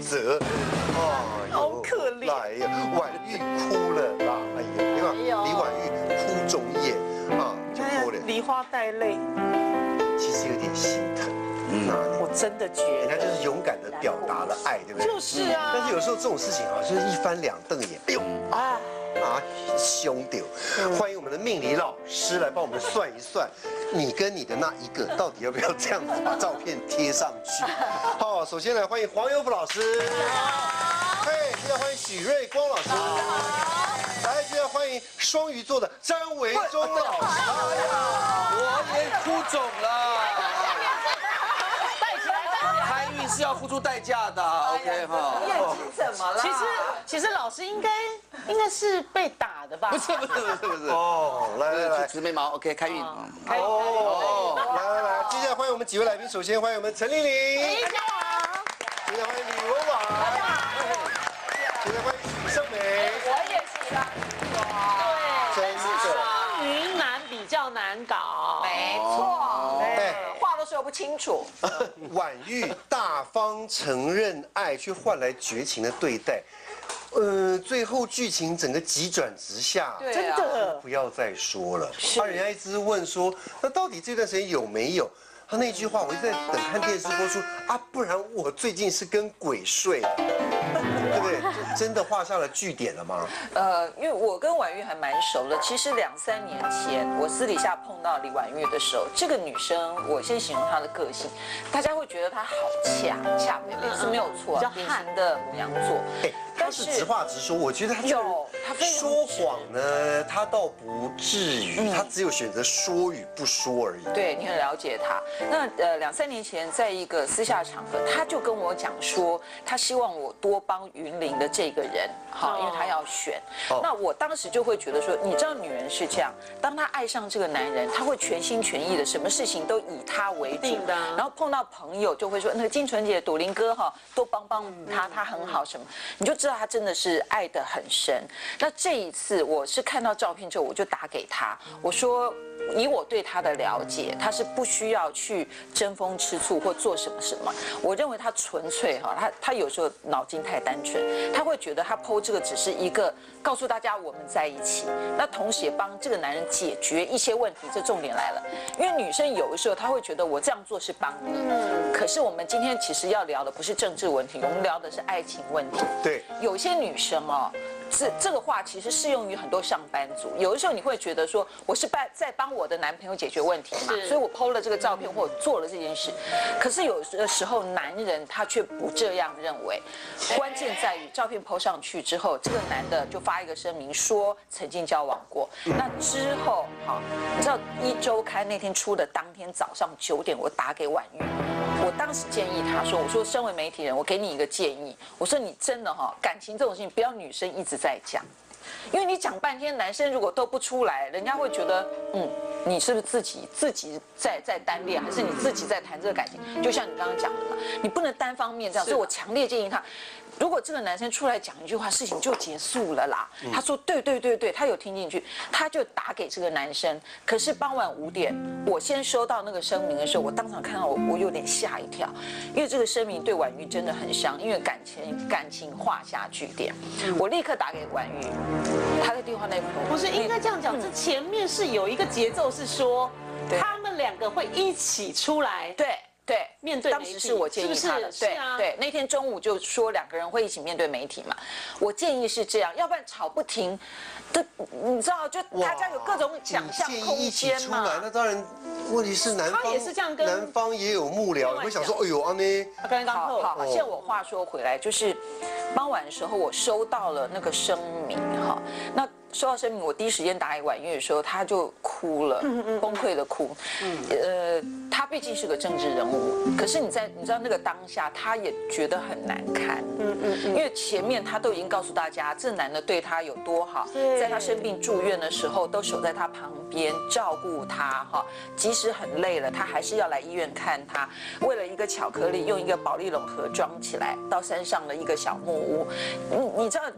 责。 好可怜。 来呀，婉玉哭了啦！哎呀，你看李婉玉哭肿眼啊，就哭了， 梨花带泪。 其实有点心疼。 我真的觉人家得， 就是勇敢的表达了爱，对不对？ 就是啊。 但是有时候这种事情啊，就是一翻两瞪眼，哎呦啊，凶丢！欢迎我们的命理老师来帮我们算一算，你跟你的那一个到底要不要这样子把照片贴上去？好，首先来欢迎黄有福老师，嘿，接着欢迎许瑞光老师，来，接着欢迎双鱼座的张维忠老师， 我也哭肿了。开运是要付出代价的 ，OK 哈。 眼睛怎么了？ 其实老师应该是被打的吧？ 不是。 哦，来， 直眉毛 ，OK， 开运。 哦，来，接下来欢迎我们几位来宾，首先欢迎我们陈丽玲， 大家好。 接下来欢迎李文婉，大家好。接下来欢迎许胜美， 我也喜欢。 真的。 双鱼男比较难搞， 没错， 哎话都说不清楚。 婉玉大方承认爱，却换来绝情的对待。最后剧情整个急转直下， 对真的。 不要再说了。人家一直问说，那到底这段时间有没有？他那句话，我一直在等看电视播出啊，不然我最近是跟鬼睡，对不对？真的画下了句点了吗？ 因为我跟婉玉还蛮熟的，其实2、3年前我私底下碰到李婉玉的时候，这个女生，我先形容她的个性，大家会觉得她好恰妹妹是没有错，典型的牡羊座。 他是直话直说，我觉得他说谎呢，他倒不至于，他只有选择说与不说而已。 对，你很了解他。那2、3年前，在一个私下场合，他就跟我讲说，他希望我多帮云林的这个人，好，因为他要选。那我当时就会觉得说，你知道女人是这样，当她爱上这个男人，她会全心全意的，什么事情都以他为主的。然后碰到朋友就会说，那个金纯姐、朵琳哥哈，多帮他，他很好什么，你就知道他真的是爱得很深。那这一次我是看到照片之后，我就打给他，我说，以我对他的了解，他是不需要去争风吃醋或做什么。我认为他纯粹哈，他有时候脑筋太单纯，他会觉得他 PO 这个只是一个告诉大家我们在一起，那同时也帮这个男人解决一些问题。这重点来了，因为女生有的时候她会觉得我这样做是帮你，可是我们今天其实要聊的不是政治问题，我们聊的是爱情问题。 对， 有些女生哦。这个话其实适用于很多上班族。有的时候你会觉得说，我是在帮我的男朋友解决问题嘛，所以我 PO 了这个照片或者做了这件事。可是有的时候男人他却不这样认为。关键在于照片 PO 上去之后，这个男的就发一个声明说曾经交往过。那之后，好，你知道1周刊那天出的当天早上9点，我打给婉玉。我当时建议他说：“我说，身为媒体人，我给你一个建议。我说，你真的感情这种事情，不要女生一直在讲，因为你讲半天，男生如果都不出来，人家会觉得，你是不是自己在单恋，还是你自己在谈这个感情？就像你刚刚讲的嘛，你不能单方面这样。所以我强烈建议他。”如果这个男生出来讲一句话，事情就结束了啦。他说对，他有听进去，他就打给这个男生。可是傍晚5点，我先收到那个声明的时候，我当场看到我有点吓一跳，因为这个声明对婉玉真的很伤，因为感情画下句点。我立刻打给婉玉，他在电话那头。 不是应该这样讲，这前面是有一个节奏，是说他们2个会一起出来。 对， 面对当时是我建议他的，对，那天中午就说2个人会一起面对媒体嘛。我建议是这样，要不然吵不停，你知道，就大家有各种想象空间嘛。 那当然，问题是男方他也是这样跟男方也有幕僚，你会想说，哎呦，安呢？ 好，现在我话说回来，就是傍晚的时候我收到了那个声明哈，那。收到声明，我第一时间打给婉玉的时候，他就哭了，崩溃的哭。他毕竟是个政治人物，可是你知道那个当下，他也觉得很难堪。因为前面他都已经告诉大家，这男的对他有多好，在他生病住院的时候，都守在他旁边照顾他哈，即使很累了，他还是要来医院看他。为了一个巧克力，用一个保丽龙盒装起来，到山上的一个小木屋。你知道？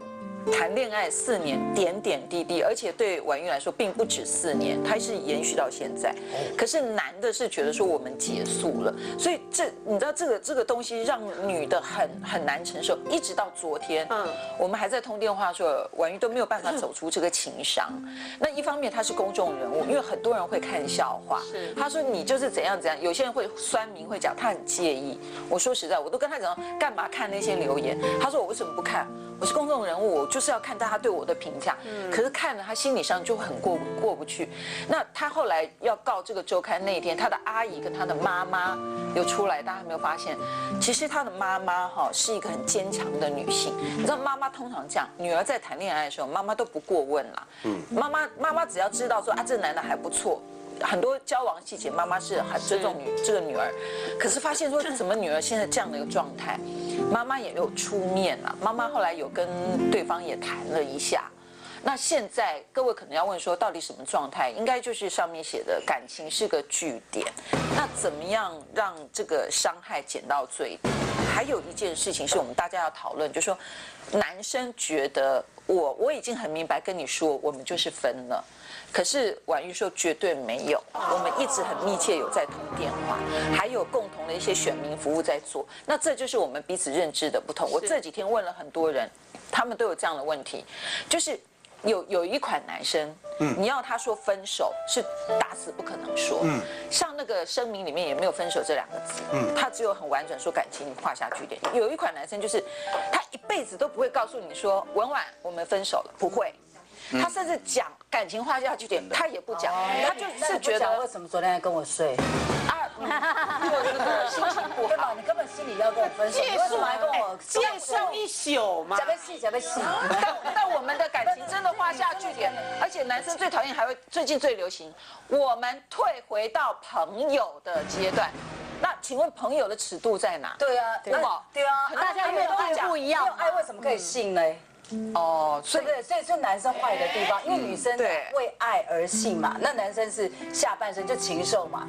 谈恋爱4年，点点滴滴，而且对婉玉来说并不止4年，它是延续到现在。可是男的是觉得说我们结束了，所以你知道这个东西让女的很难承受，一直到昨天，我们还在通电话说婉玉都没有办法走出这个情伤。那一方面他是公众人物，因为很多人会看笑话，他说你就是怎样怎样，有些人会酸民会讲他很介意。我说实在，我都跟他讲干嘛看那些留言，他说我为什么不看？我是公众人物，我就是要看大家对我的评价。可是看了他心理上就很过不去。那他后来要告这个周刊那一天，他的阿姨跟他的妈妈有出来，大家有没有发现？其实他的妈妈是一个很坚强的女性。你知道妈妈通常这样，女儿在谈恋爱的时候，妈妈都不过问啦。妈妈只要知道说这男的还不错。很多交往细节，妈妈是很尊重这个女儿，可是发现说怎么女儿现在这样的一个状态，妈妈也有出面啊。妈妈后来有跟对方也谈了一下，那现在各位可能要问说，到底什么状态？应该就是上面写的感情是个句点，那怎么样让这个伤害减到最低？还有一件事情是我们大家要讨论，就是说男生觉得我已经很明白跟你说，我们就是分了。可是婉玉说绝对没有，我们一直很密切有在通电话，还有共同的一些选民服务在做。那这就是我们彼此认知的不同。我这几天问了很多人，他们都有这样的问题，就是有一款男生，你要他说分手是打死不可能说，像那个声明里面也没有分手这2个字，他只有很婉转说感情画下句点。有一款男生就是他一辈子都不会告诉你说文婉我们分手了，不会。他甚至讲感情画下句点，他也不讲，他就是觉得为什么昨天还跟我睡我那个心情不好， 你根本心里要跟我分手，你为什么还跟我介绍一宿嘛？ 假被戏，假被戏。 但我们的感情真的画下句点，而且男生最讨厌，还会最近最流行，我们退回到朋友的阶段。那请问朋友的尺度在哪？ 对啊，对啊， 大家越来越不一样， 爱为什么可以性呢？对不对？所以是男生坏的地方，因为女生为爱而性嘛，那男生是下半身就禽兽嘛。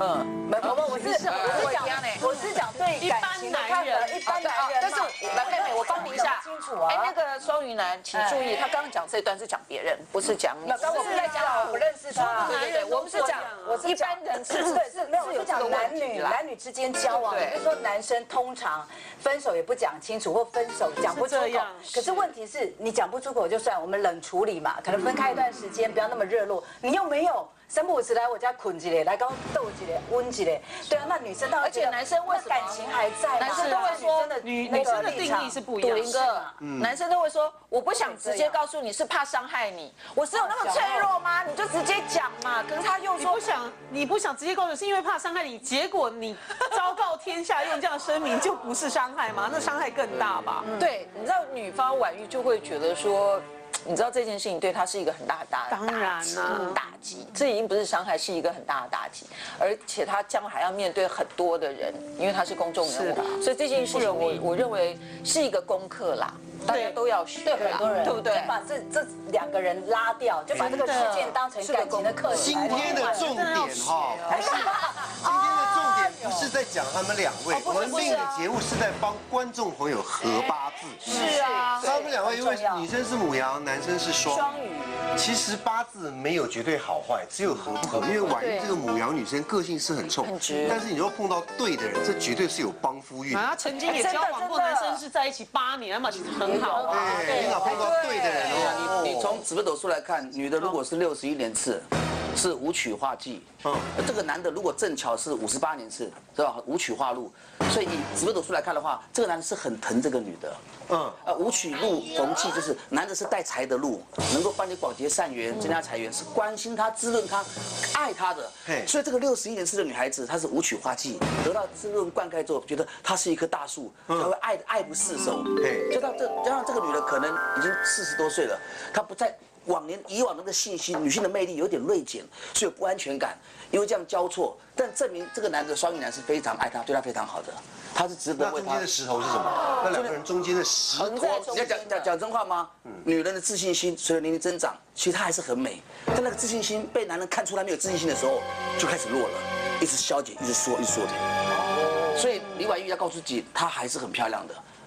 我是讲对感情的看法，一般男人。 但是蓝妹妹，我帮你一下。 清楚啊。 那个双鱼男，请注意，他刚刚讲这段是讲别人，不是讲你。 我是在讲我不认识他。 对，我们是讲一般人是没有，我是讲男女之间交往，就是说男生通常分手也不讲清楚，或分手讲不出口。可是问题是你讲不出口就算，我们冷处理嘛，可能分开一段时间，不要那么热络。你又没有3不5时来我家捆几嘞，来跟我斗几嘞，温几嘞。对啊，那女生当然， 而且男生为什么感情还在？ 男生都会说女生的定义是不一样。 笃林哥，男生都会说我不想直接告诉你，是怕伤害你。我是有那么脆弱吗？你就直接讲嘛。可是他又说你不想直接告诉，是因为怕伤害你，结果你昭告天下用这样的声明，就不是伤害吗？那伤害更大吧？ 对，你知道女方婉玉就会觉得说。你知道这件事情对他是一个很大的打击，这已经不是伤害，是一个很大的打击，而且他将来还要面对很多的人，因为他是公众人物，所以这件事情我认为是一个功课啦，大家都要学， 对很多人， 对不对？ 把这2个人拉掉，就把这个事件当成感情的课题。 今天的重点哈，不是今天的重点不是在讲他们2位，我们另一个节目是在帮观众朋友合八字。 是啊， 他们2位因为女生是牡羊，男生是双鱼。其实八字没有绝对好坏，只有合不合。因为婉玉这个牡羊女生个性是很冲，但是你如果碰到对的人，这绝对是有帮夫运。 她曾经也交往过男生，是在一起8年嘛，其实很好啊。 对，你老碰到对的人哦。 你从紫微斗数来看，女的如果是61年次，是武曲化忌。这个男的如果正巧是58年次，是吧？武曲化禄，所以以紫微斗数来看的话，这个男的是很疼这个女的。武曲禄逢忌，就是男的是带财的禄，能够帮你广结善缘、增加财源，是关心她、滋润她、爱她的。所以这个61年次的女孩子，她是武曲化忌，得到滋润灌溉之后，觉得她是一棵大树，她会爱不释手。就到加上这个女的可能已经40多岁了，她不再。以往那个信息，女性的魅力有点锐减，所以有不安全感，因为这样交错，但证明这个男的双鱼男是非常爱她，对她非常好的，他是值得为她。 那中间的石头是什么？那2个人中间的石头， 你要讲真话吗？女人的自信心随着年龄增长，其实她还是很美，但那个自信心被男人看出她没有自信心的时候，就开始弱了，一直消减，一直缩减。所以李婉玉要告诉自己，她还是很漂亮的。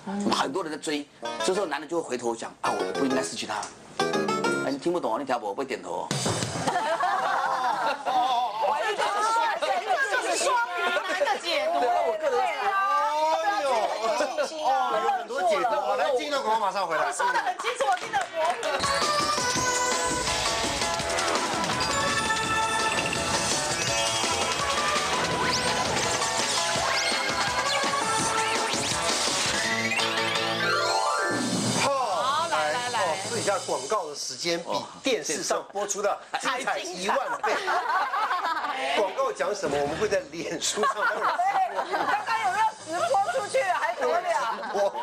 很多人在追，这时候男的就会回头讲啊，我不应该失去他。哎，你听不懂啊？你听不会点头。 这是双鱼男的解读。 我个人。 有很多解读。好，来进一段广告，马上回来。 你说的很清楚，我听得试一下广告的时间比电视上播出的精彩1万倍。广告讲什么，我们会在脸书上当然对，刚刚有没有直播出去了？还得了？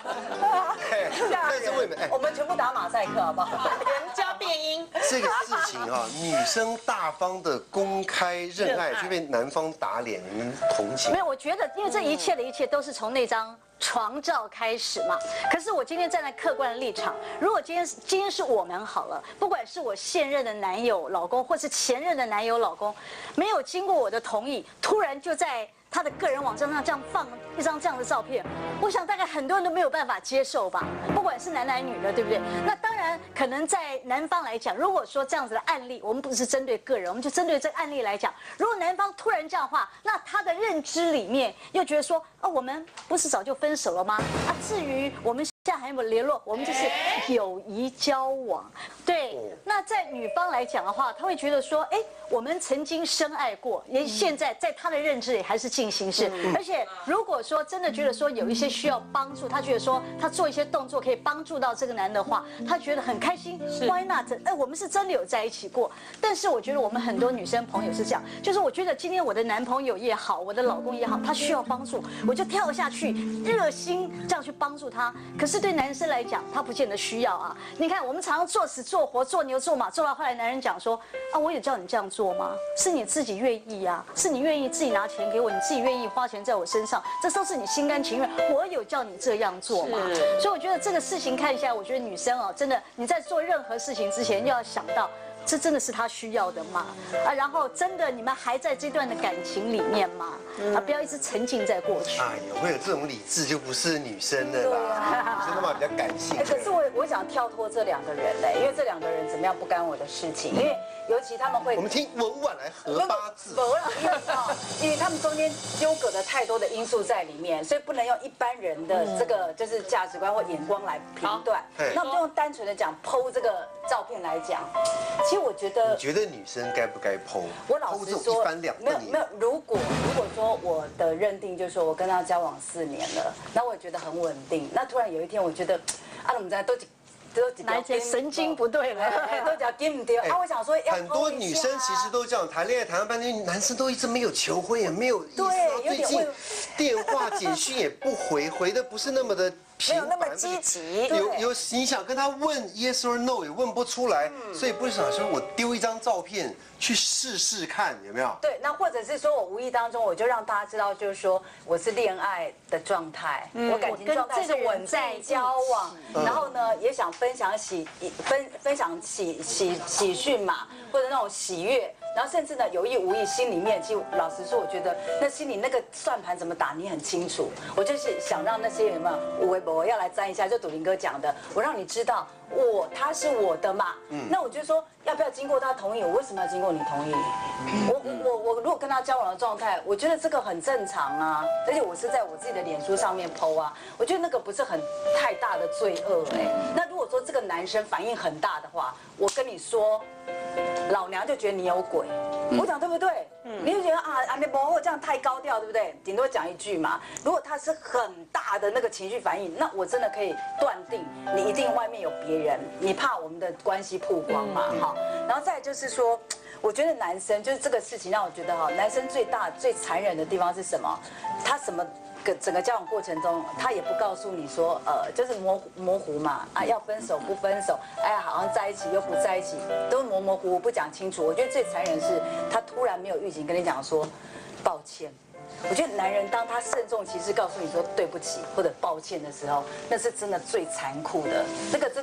但是我们全部打马赛克好不好？ 人家变音。 这个事情啊，女生大方的公开认爱，却被男方打脸，你们同情？ 没有，我觉得因为这一切的一切都是从那张床照开始嘛。可是我今天站在客观的立场，如果今天是我们好了，不管是我现任的男友老公，或是前任的男友老公，没有经过我的同意，突然就在他的个人网站上这样放一张这样的照片，我想大概很多人都没有办法接受吧，不管是男来女的，对不对？那当然，可能在男方来讲，如果说这样子的案例，我们不是针对个人，我们就针对这个案例来讲，如果男方突然这样的话，那他的认知里面又觉得说，我们不是早就分手了吗？至于我们现在还有没有联络，我们就是友谊交往。对，那在女方来讲的话，她会觉得说，我们曾经深爱过，也现在在她的认知里还是进行式。而且如果说真的觉得说有一些需要帮助，她觉得说她做一些动作可以帮助到这个男的话，她觉得很开心。Why not？我们是真的有在一起过。但是我觉得我们很多女生朋友是这样，就是我觉得今天我的男朋友也好，我的老公也好，他需要帮助，我就跳下去，热心这样去帮助他。可是对男生来讲，他不见得需要啊。你看，我们常常做死做活、做牛做马，做到后来男人讲说，我有叫你这样做吗？是你自己愿意啊，是你愿意自己拿钱给我，你自己愿意花钱在我身上，这都是你心甘情愿。我有叫你这样做吗？所以我觉得这个事情看起来，我觉得女生真的你在做任何事情之前，要想到。这真的是他需要的吗？然后真的你们还在这段的感情里面吗？不要一直沉浸在过去。 哎呀，会有这种理智就不是女生的啦，女生的嘛比较感性。 可是我想跳脱这两个人嘞，因为这两个人怎么样不干我的事情，因为尤其他们会。 我们听文婉来合八字。 因为他们中间纠葛的太多的因素在里面，所以不能用一般人的这个就是价值观或眼光来评断。那我们就用单纯的讲PO这个照片来讲，其实我觉得。 你觉得女生该不该PO？ 我老实说， 一翻两瞪眼。 没有。如果说我的认定就是说我跟他交往4年了，那我也觉得很稳定。那突然有一天我觉得，我们在都哪一天神经不对了， 都讲给不掉。我想说， 很多女生其实都这样，谈恋爱谈了半天，男生都一直没有求婚，也没有意思。最近电话简讯也不回的不是那么的。 没有那么积极， 有你想跟他问 yes or no 也问不出来，所以不是想说我丢一张照片去试试看有没有？ 对，那或者是说我无意当中我就让大家知道，就是说我是恋爱的状态，我感情状态是稳定交往，然后呢也想分享分享喜讯嘛，或者那种喜悦。然后甚至呢，有意无意，心里面其实老实说，我觉得那心里那个算盘怎么打，你很清楚。我就是想让那些有没有微博要来沾一下，就笃林哥讲的，我让你知道他是我的嘛。那我就说要不要经过他同意？我为什么要经过你同意？我如果跟他交往的状态，我觉得这个很正常啊，而且我是在我自己的脸书上面 PO 啊，我觉得那个不是太大的罪恶那如果说这个男生反应很大的话，我跟你说。老娘就觉得你有鬼，我讲对不对？你就觉得你不这样太高调，对不对？顶多讲一句嘛。如果他是很大的那个情绪反应，那我真的可以断定你一定外面有别人，你怕我们的关系曝光嘛，好。然后再来就是说，我觉得男生就是这个事情让我觉得男生最残忍的地方是什么？他什么？整个交往过程中，他也不告诉你说，就是模糊嘛，要分手不分手，好像在一起又不在一起，都模模糊糊不讲清楚。我觉得最残忍是，他突然没有预警跟你讲说，抱歉。我觉得男人当他慎重其事告诉你说对不起或者抱歉的时候，那是真的最残酷的，那个真的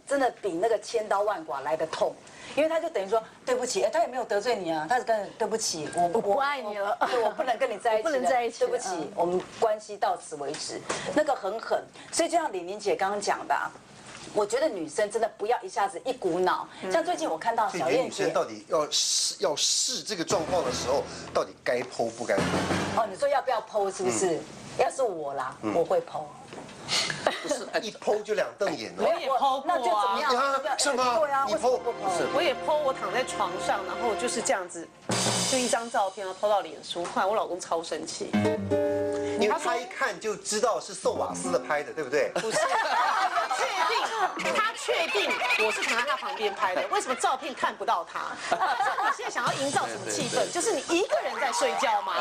真的比那个千刀万剐来的痛。因为他就等于说对不起，他也没有得罪你啊，他是跟对不起，我不爱你了， 对，我不能跟你在一起， 不能在一起， 对不起，我们关系到此为止，那个很狠。所以就像李玲姐刚刚讲的，我觉得女生真的不要一下子一股脑，像最近我看到小燕女生到底要试这个状况的时候，到底该剖不该剖？ 哦，你说要不要剖是不是？要是我啦，我会剖。 不是， 一剖就两瞪眼我也剖过那就怎么样？ 是吗？ 对啊， 你剖不剖？ 我也剖，我躺在床上，然后就是这样子，就一张照片，然后抛到脸书，后来我老公超生气， 因为他一看就知道是宋瓦斯的拍的，对不对？ 不是，他确定我是躺在他旁边拍的，为什么照片看不到他？你现在想要营造什么气氛？就是你一个人在睡觉吗？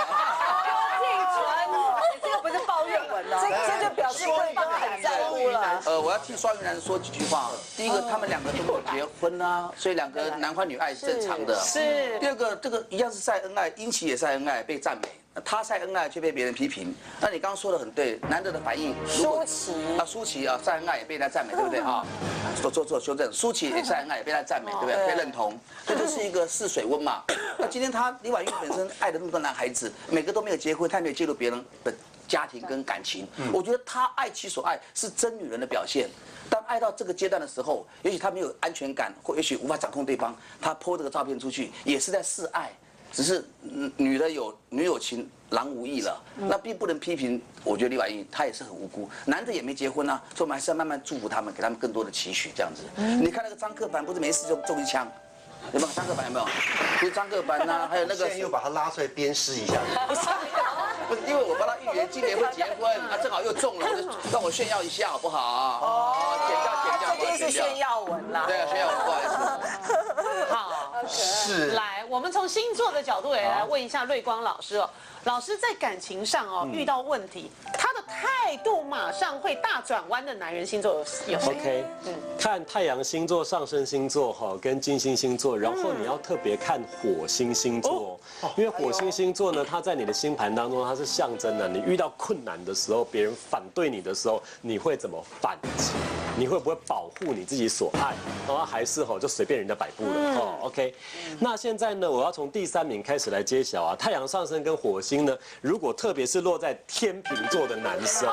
这个不是抱怨文了，这就表示对方很在乎了。 我要替双鱼男说几句话。第一个，他们两个都没有结婚啊，所以两个男欢女爱是正常的。 是。 第二个，这个一样是晒恩爱，殷琦也晒恩爱，被赞美。他晒恩爱却被别人批评。那你刚刚说的很对，男的的反应，舒淇啊晒恩爱也被他赞美，对不对啊？做修正，舒淇也晒恩爱也被他赞美，对不对？被认同，所以这是一个试水温嘛。那今天李婉玉本身爱了那么多男孩子，每个都没有结婚，他没有介入别人的家庭跟感情，我觉得他爱其所爱是真女人的表现。当爱到这个阶段的时候，也许他没有安全感，或也许无法掌控对方，他po这个照片出去，也是在示爱。只是女有情，郎无意了，那并不能批评。我觉得李婉玉她也是很无辜，男的也没结婚啊，所以我们还是要慢慢祝福他们，给他们更多的期许，这样子。你看那个张克凡，不是没事就中一枪，有没有？张克凡有没有？不是张克凡呐，还有那个。 现在又把他拉出来鞭尸一下。 不是因为我帮他预言今年会结婚，啊，正好又中了，让我炫耀一下好不好？哦，剪掉， 这是炫耀文啦。 对啊，炫耀文，不好意思。 好， 是。 来，我们从星座的角度也来问一下瑞光老师哦。老师在感情上哦遇到问题，他的态度马上会大转弯的男人星座有谁 ？OK， 看太阳星座、上升星座哈，跟金星星座，然后你要特别看火星星座，因为火星星座呢，它在你的星盘当中，它是象征的，你遇到困难的时候，别人反对你的时候，你会怎么反击？你会不会保护你自己所爱？然后还是就随便人家摆布了哦 ？OK， 那现在呢，我要从第3名开始来揭晓啊，太阳上升跟火星呢，如果特别是落在天秤座的男生，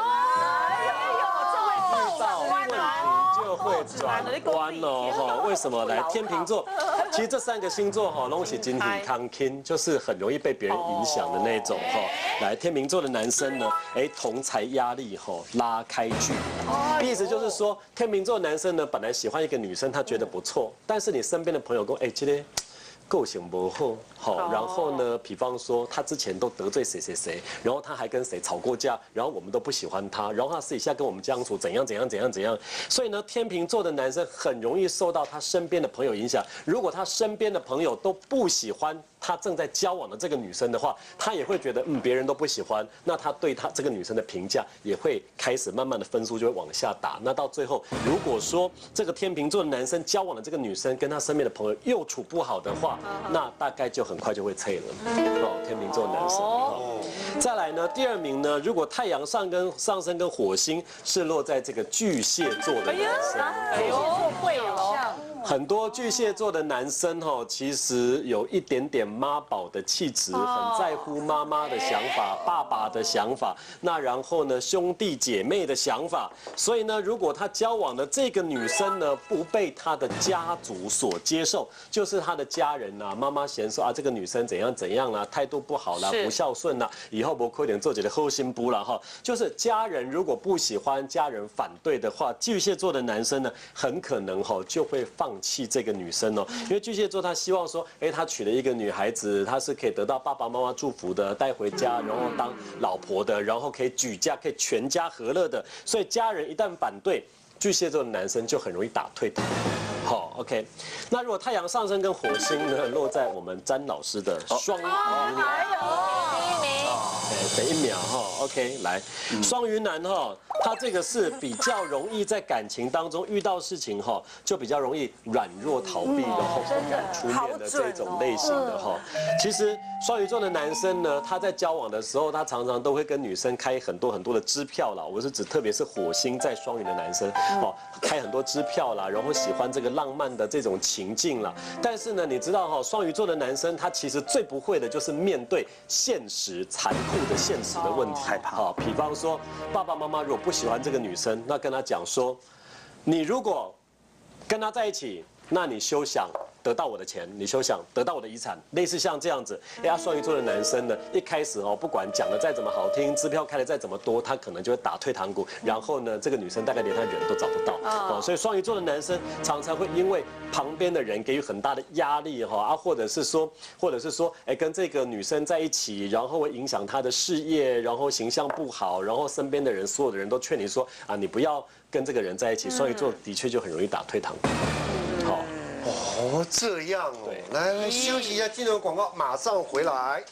遇到问题就会转弯哦，为什么？来，天秤座，其实这3个星座都是金体康kind就是很容易被别人影响的那种来，天秤座的男生呢，同侪压力拉开距离，意思就是说，天秤座的男生呢，本来喜欢一个女生，他觉得不错，但是你身边的朋友说，今天个性不好，然后呢，比方说他之前都得罪谁，然后他还跟谁吵过架，然后我们都不喜欢他，然后他私底下跟我们相处怎样，所以呢，天秤座的男生很容易受到他身边的朋友影响。如果他身边的朋友都不喜欢他正在交往的这个女生的话，他也会觉得别人都不喜欢，那他对他这个女生的评价也会开始慢慢的分数就会往下打。那到最后，如果说这个天秤座的男生交往的这个女生跟他身边的朋友又处不好的话，那大概就很快就会退了。天秤座的男生。再来呢，第2名呢，如果太阳上升跟火星是落在这个巨蟹座的男生， 会哦。 很多巨蟹座的男生其实有一点点妈宝的气质，很在乎妈妈的想法、爸爸的想法，那然后呢，兄弟姐妹的想法。所以呢，如果他交往的这个女生呢，不被他的家族所接受，就是他的家人啊，妈妈嫌说这个女生怎样啦，态度不好啦，不孝顺啦，以后不可能做几个后心不了就是家人如果不喜欢，家人反对的话，巨蟹座的男生呢，很可能就会放弃这个女生因为巨蟹座他希望说，他娶了一个女孩子，他是可以得到爸爸妈妈祝福的，带回家，然后当老婆的，然后可以举家，可以全家和乐的，所以家人一旦反对，巨蟹座的男生就很容易打退堂。好 ，OK， 那如果太阳上升跟火星呢落在我们詹老师的双鱼， 等1秒哈 ，OK， 来，双鱼男哈，他这个是比较容易在感情当中遇到事情哈，就比较容易软弱逃避，然后不敢出面的这种类型的哈。其实双鱼座的男生呢，他在交往的时候，他常常都会跟女生开很多的支票啦。我是指特别是火星在双鱼的男生哦，开很多支票啦，然后喜欢这个浪漫的这种情境啦。但是呢，你知道哈，双鱼座的男生他其实最不会的就是面对现实残酷的现实的问题，害怕。好，比方说爸爸妈妈如果不喜欢这个女生，那跟他讲说，你如果跟他在一起，那你休想得到我的钱，你休想得到我的遗产，类似像这样子。双鱼座的男生呢，一开始不管讲的再怎么好听，支票开的再怎么多，他可能就会打退堂鼓。然后呢，这个女生大概连他人都找不到。所以双鱼座的男生常常会因为旁边的人给予很大的压力或者是说，跟这个女生在一起，然后会影响他的事业，然后形象不好，然后身边的人所有的人都劝你说你不要跟这个人在一起。双鱼座的确就很容易打退堂鼓。好。 哦，这样哦。对，来休息一下，进入广告，马上回来。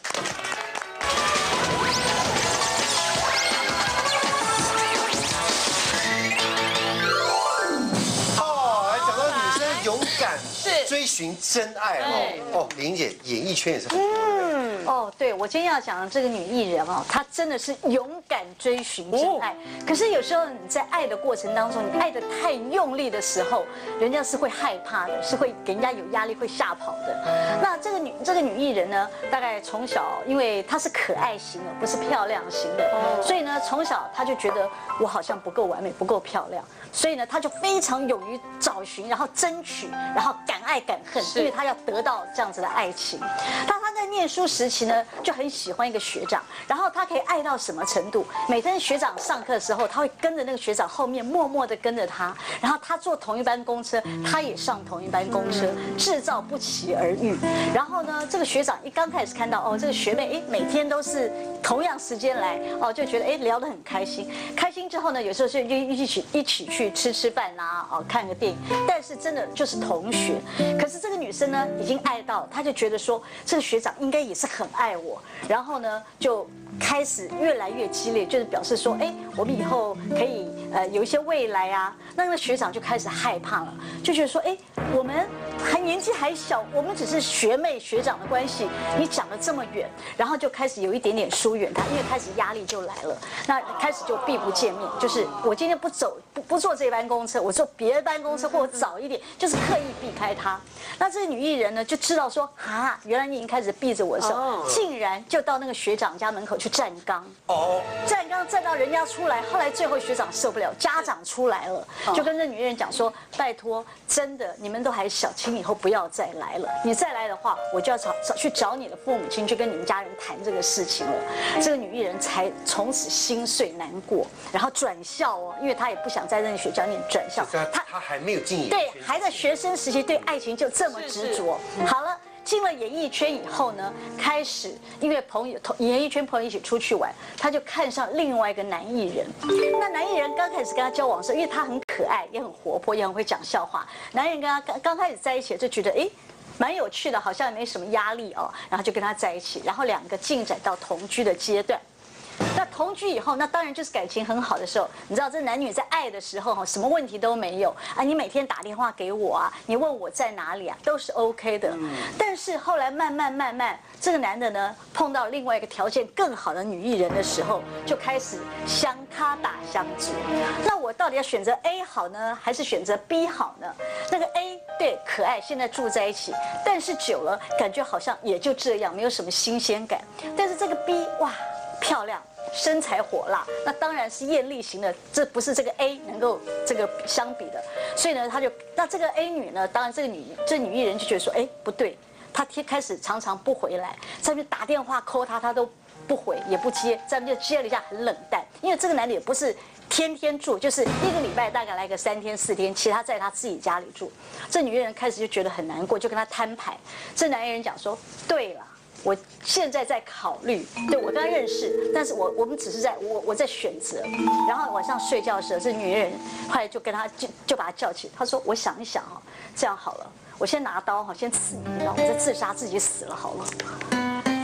来讲到女生勇敢追寻真爱玲姐演艺圈也是很多的。 对，我今天要讲的这个女艺人她真的是勇敢追寻真爱。可是有时候你在爱的过程当中，你爱得太用力的时候，人家是会害怕的，是会给人家有压力，会吓跑的。那这个女艺人呢，大概从小，因为她是可爱型的，不是漂亮型的，所以呢，从小她就觉得我好像不够完美，不够漂亮，所以呢，她就非常勇于找寻，然后争取，然后敢爱敢恨，因为她要得到这样子的爱情。但她在念书时期呢，就很喜欢一个学长，然后她可以爱到什么程度？每天学长上课的时候，她会跟着那个学长后面，默默地跟着他，然后他坐同一班公车，他也上同一班公车，制造不期而遇。然后呢，这个学长一刚开始看到这个学妹每天都是同样时间来就觉得聊得很开心。开心之后呢，有时候就一起去吃饭啦，看个电影。但是真的就是同学。可是这个女生呢，已经爱到，她就觉得说这个学长应该也是很爱我，然后呢就开始越来越激烈，就是表示说，我们以后可以有一些未来啊。那个学长就开始害怕了，就觉得说，我们年纪还小，我们只是学妹学长的关系，你讲得这么远，然后就开始有一点点疏远他，因为开始压力就来了，那开始就避不见面，就是我今天不坐这班公车，我坐别的班公车或者早一点，就是刻意避开他。那这个女艺人呢，就知道说，原来你已经开始避着我的手，竟然就到那个学长家门口去站岗。站岗站到人家出来，后来最后学长受不了，家长出来了，就跟这女艺人讲说，拜托，真的你们都还小，请以后不要再来了。你再来的话，我就要去找你的父母亲，去跟你们家人谈这个事情了。这个女艺人才从此心碎难过，然后转校因为她也不想在那个学校念转校。 她还没有进演艺圈， 对，还在学生时期对爱情就这么执着。好了。进了演艺圈以后呢，开始因为演艺圈朋友一起出去玩，他就看上另外一个男艺人。那男艺人刚开始跟他交往的时候，因为他很可爱，也很活泼，也很会讲笑话。男艺人跟他刚开始在一起就觉得蛮有趣的，好像也没什么压力然后就跟他在一起，然后两个进展到同居的阶段。那同居以后，那当然就是感情很好的时候。你知道，这男女在爱的时候什么问题都没有你每天打电话给我你问我在哪里都是 OK 的。但是后来慢慢，这个男的呢碰到另外一个条件更好的女艺人的时候，就开始相卡打相左。那我到底要选择 A 好呢，还是选择 B 好呢？那个 A 对可爱，现在住在一起，但是久了感觉好像也就这样，没有什么新鲜感。但是这个 B 哇，漂亮。身材火辣，那当然是艳丽型的，这不是这个 A 能够这个相比的。所以呢，那这个 A 女呢，当然这女艺人就觉得说，不对，她开始常常不回来，在那边打电话 call 她都不回也不接，在那边就接了一下很冷淡，因为这个男的也不是天天住，就是一个礼拜大概来个3天4天，其他在他自己家里住。这女艺人开始就觉得很难过，就跟他摊牌。这男艺人讲说，对了。我现在在考虑，对我跟他认识，但是我们只是我在选择。然后晚上睡觉的时候，这女人后来就跟他就把他叫起，他说我想一想这样好了，我先拿刀先刺你一刀，我再自杀自己死了好了。这爱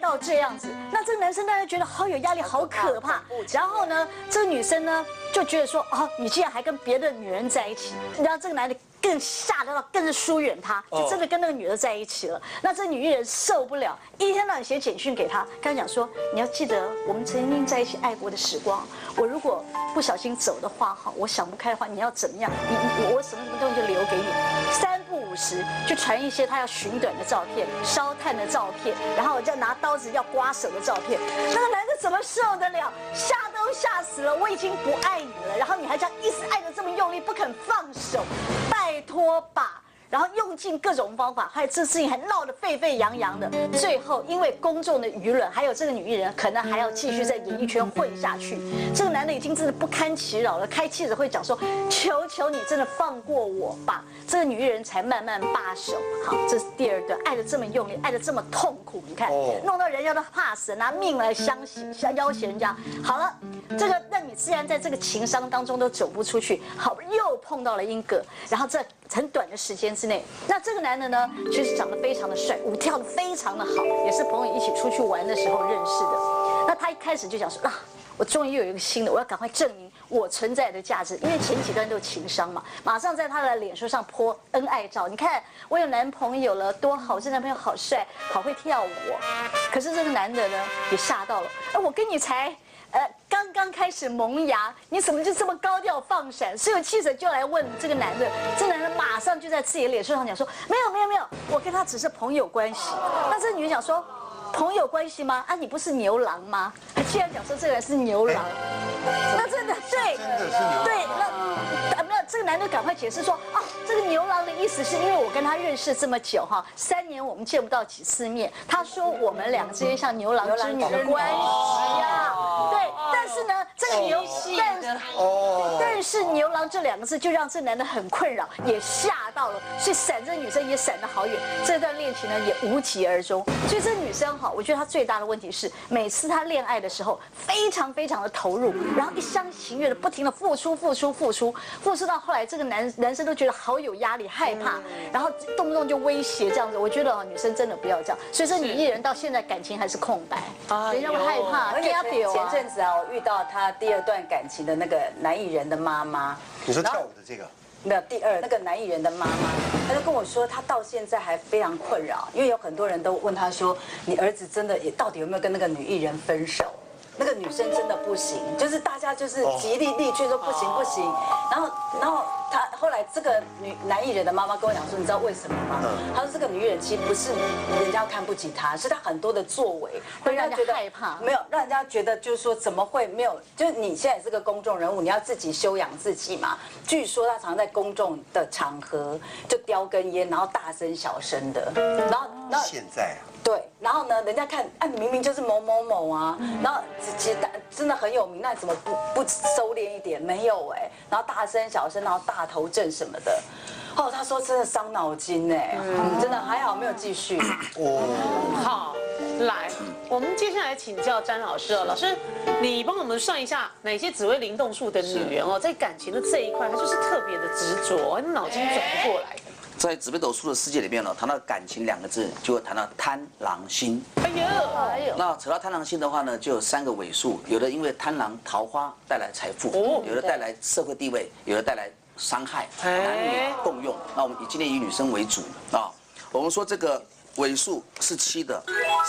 到这样子，那这个男生当然觉得好有压力，好可怕。然后呢，这个女生呢就觉得说，哦，你竟然还跟别的女人在一起，然后这个男的更吓得到，更是疏远他，就真的跟那个女的在一起了。那这女艺人受不了，一天到晚写简讯给他，跟他讲说，你要记得我们曾经在一起爱过的时光。我如果不小心走的话，哈，我想不开的话，你要怎么样？我什么东西就留给你。3不5时就传一些他要寻短的照片、烧炭的照片，然后再拿刀子要刮手的照片。那个男的怎么受得了？吓都吓死了！我已经不爱你了，然后你还这样一直爱得这么用力，不肯放手，拜托吧。然后用尽各种方法，还有这事情还闹得沸沸扬扬的。最后因为公众的舆论，还有这个女艺人可能还要继续在演艺圈混下去，这个男的已经真的不堪其扰了，开记者会讲说：“求求你真的放过我吧。”这个女艺人才慢慢罢手。好，这是第2段，爱得这么用力，爱得这么痛苦，你看，弄到人家都怕死，拿命来要挟人家。好了，这个那你自然在这个情伤当中都走不出去，好，又碰到了英格，然后这很短的时间之内，那这个男的呢，其实长得非常的帅，舞跳得非常的好，也是朋友一起出去玩的时候认识的。那他一开始就讲说啊，我终于又有一个新的，我要赶快证明我存在的价值，因为前几段都情伤嘛，马上在他的脸书上泼恩爱照，你看我有男朋友了，多好，这男朋友好帅，好会跳舞。可是这个男的呢，也吓到了，我跟你才。刚刚开始萌芽，你怎么就这么高调放闪？所以有记者就来问这个男的，这男的马上就在自己的脸书上讲说，没有，我跟他只是朋友关系。那这女人讲说，朋友关系吗？啊，你不是牛郎吗？还竟然讲说这个人是牛郎，那真的对， 真的是牛郎。 对，那没有这个男的赶快解释说，啊，这个牛郎的意思是因为我跟他认识这么久哈，3年我们见不到几次面，他说我们2个之间像牛郎织女的关系呀。对，但是呢，这个但是牛郎这2个字就让这男的很困扰，也吓到了，所以闪这女生也闪得好远，这段恋情呢也无疾而终。所以这女生哈，我觉得她最大的问题是，每次她恋爱的时候非常的投入，然后一厢情愿的不停的付出到后来，这个男生都觉得好有压力、害怕，然后动不动就威胁这样子。我觉得女生真的不要这样，所以这女艺人到现在感情还是空白，人家会害怕。 而且前阵子啊，我遇到她第2段感情的那个男艺人的妈妈。 你说跳舞的这个？ 没有，第2那个男艺人的妈妈，她就跟我说，她到现在还非常困扰，因为有很多人都问她说，你儿子真的也到底有没有跟那个女艺人分手？那个女生真的不行，就是大家就是极力劝说不行，然后他后来这个男艺人的妈妈跟我讲说，你知道为什么吗？她说这个女艺人其实不是人家看不起她，是她很多的作为会让人家害怕， 没有让人家觉得就是说怎么会没有？就是你现在是个公众人物，你要自己修养自己嘛。据说她常在公众的场合就叼根烟，然后大声小声的，然后现在啊。 对，然后呢，人家看，你明明就是某某某啊，然后其实真的很有名，那你怎么不收敛一点？没有哎，然后大声小声，然后大头症什么的，哦，他说真的伤脑筋哎，真的还好没有继续。 好，来，我们接下来请教詹老师哦，老师，你帮我们算一下哪些紫微灵动数的女人哦，在感情的这一块，她就是特别的执着，脑筋转不过来的。 在紫微斗数的世界里面呢，谈到感情2个字，就会谈到贪狼星。哎呦，那扯到贪狼星的话呢，就有3个尾数，有的因为贪狼桃花带来财富，有的带来社会地位，有的带来伤害，男女共用。那我们今天以女生为主啊，我们说这个尾数是7的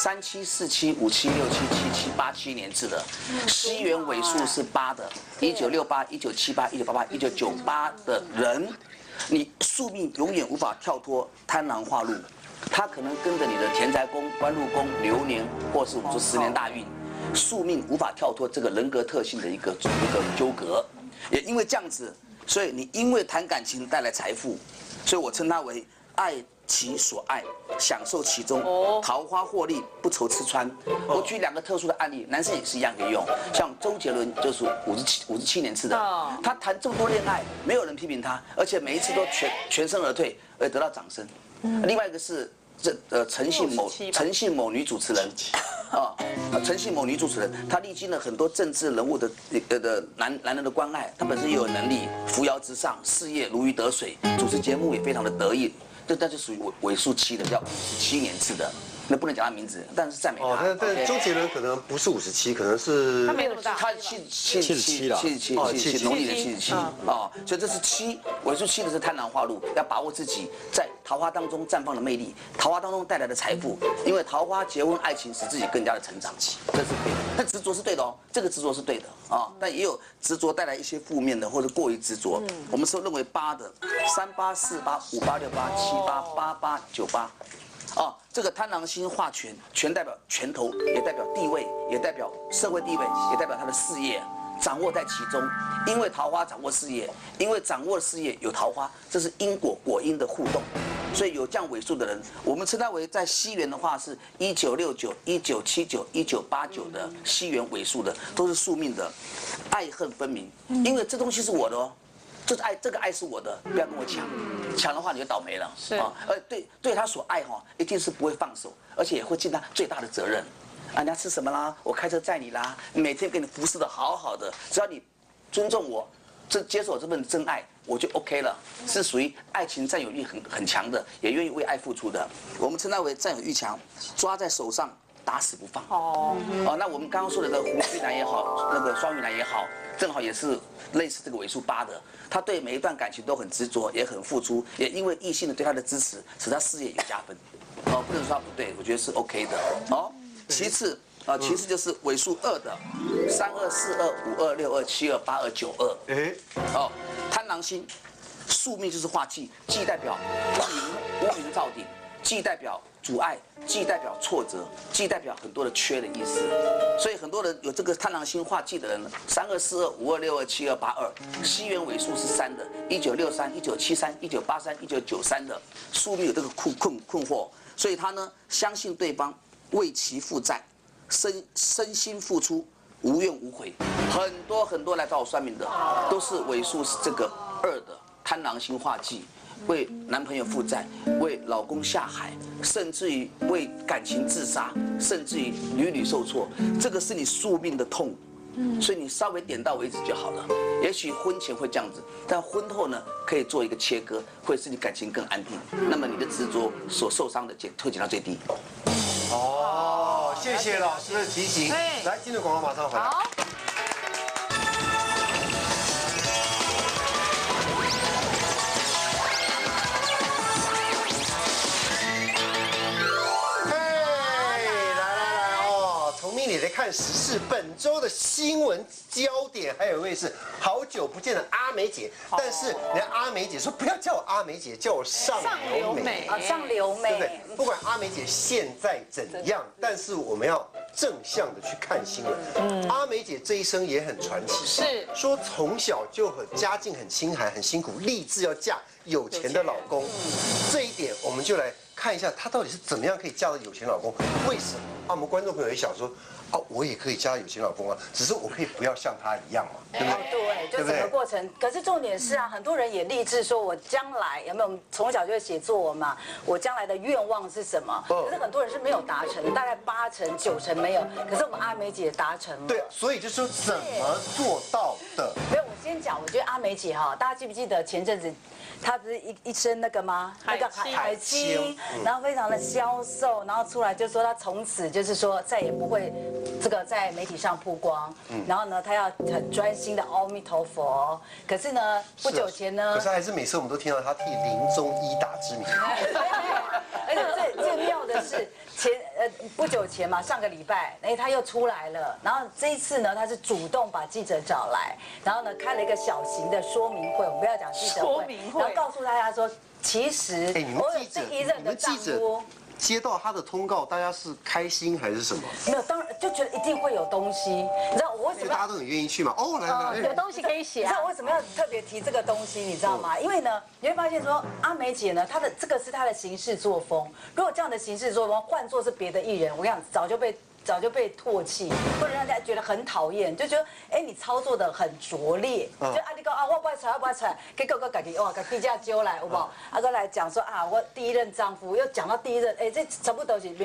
，37、47、57、67、77、87年次的，西元尾数是8的，1968、1978、1988、1998的人。你宿命永远无法跳脱贪狼化禄，他可能跟着你的田宅宫、官禄宫、流年，或是我们说10年大运，宿命无法跳脱这个人格特性的一个纠葛。也因为这样子，所以你因为谈感情带来财富，所以我称它为爱其所爱，享受其中，桃花获利，不愁吃穿。我举2个特殊的案例，男生也是一样可以用。像周杰伦就是57年次的，他谈这么多恋爱，没有人批评他，而且每一次都全身而退，而得到掌声。另外一个是陈姓某女主持人，陈姓某女主持人，她历经了很多政治人物的男人的关爱，她本身也有能力，扶摇直上，事业如鱼得水，主持节目也非常的得意。那就属于尾数7的，叫57年次的。 那不能讲他名字，但是赞美他。 但周杰伦可能不是57，可能是他没那么大， 他77了，77，农历的77啊，所以这是7，尾数7的是贪狼化禄，要把握自己在桃花当中绽放的魅力，桃花当中带来的财富，因为桃花、结婚、爱情使自己更加的成长，这是对的。但执着是对的哦，这个执着是对的啊，但也有执着带来一些负面的或者过于执着。我们是认为8的，38、48、58、68、78、88、98。这个贪狼星化权，权代表拳头，也代表地位，也代表社会地位，也代表他的事业，掌握在其中。因为桃花掌握事业，因为掌握事业有桃花，这是因果果因的互动。所以有这样尾数的人，我们称他为在西元的话是1969、1979、1989的西元尾数的，都是宿命的，爱恨分明。因为这东西是我的哦。这个爱是我的，不要跟我抢，抢的话你就倒霉了。是啊，对他所爱哈，一定是不会放手，而且也会尽他最大的责任。啊，你要吃什么啦？我开车载你啦，每天给你服侍的好好的，只要你尊重我，接受我这份真爱，我就 OK 了。是属于爱情占有欲很强的，也愿意为爱付出的。我们称他为占有欲强，抓在手上打死不放。那我们刚刚说的这个胡须男也好，那个双鱼男也好，正好也是类似这个尾数8的。他对每一段感情都很执着，也很付出，也因为异性的对他的支持，使他事业有加分。不能说他不对，我觉得是 OK 的。其次就是尾数2的，32、42、52、62、72、82、92。贪狼星，宿命就是化忌，忌代表乌云罩顶，忌代表阻碍，忌代表挫折，忌代表很多的缺的意思。所以很多人有这个贪狼星化忌的人，32、42、52、62、72、82，西元尾数是3的，1963、1973、1983、1993的，宿命有这个困惑，所以他呢相信对方，为其负债，身心付出，无怨无悔。很多来找我算命的，都是尾数是这个2的贪狼星化忌。为男朋友负债，为老公下海，甚至于为感情自杀，甚至于屡屡受挫，这个是你宿命的痛，所以你稍微点到为止就好了。也许婚前会这样子，但婚后呢，可以做一个切割，会使你感情更安定。那么你的执着所受伤的会减到最低。 谢谢老师的提醒。来，进入广告，马上回来。你来看时事，本周的新闻焦点还有一位是好久不见的阿美姐，但是人家阿美姐说不要叫我阿美姐，叫我上流美啊，上流美， 对不对？不管阿美姐现在怎样，但是我们要正向的去看新闻。阿美姐这一生也很传奇， 是说从小就家境很清寒，很辛苦，立志要嫁有钱的老公。这一点我们就来看一下，她到底是怎么样可以嫁到有钱老公？为什么？我们观众朋友也想说。我也可以嫁有钱老公啊，只是我可以不要像他一样嘛，对不对？ 对，就整个过程。可是重点是啊，很多人也立志说，我将来有没有从小就会写作文嘛？我将来的愿望是什么？可是很多人是没有达成，大概8成、9成没有。可是我们阿美姐达成了。 对，所以就说怎么做到的？ 没有，我先讲，我觉得阿美姐哈，大家记不记得前阵子？她不是一身那个吗？那个海青，然后非常的消瘦，然后出来就说她从此就是说再也不会这个在媒体上曝光，然后呢，她要很专心的阿弥陀佛。可是呢，不久前呢， 可是还是每次我们都听到她替临终一打之名。 而且最妙的是不久前嘛，上个礼拜，她又出来了，然后这一次呢，她是主动把记者找来，然后呢开了一个小型的说明会，我们不要讲记者会，然后告诉大家说，其实我有第一任的丈夫。 接到他的通告，大家是开心还是什么？ 没有，当然就觉得一定会有东西。你知道我为什么？ 大家都很愿意去嘛。来， 有东西可以写。 你知道我为什么要特别提这个东西？你知道吗？因为呢，你会发现说阿美姐呢，她的这个是她的行事作风。如果这样的行事作风换作是别的艺人，我跟你讲，早就被唾弃，或者让大家觉得很讨厌，就觉得你操作的很拙劣，就你讲我不爱出，我不爱出，结果自己把记者揪来，有无？哥来讲说我第一任丈夫又讲到第一任，这差不多是民国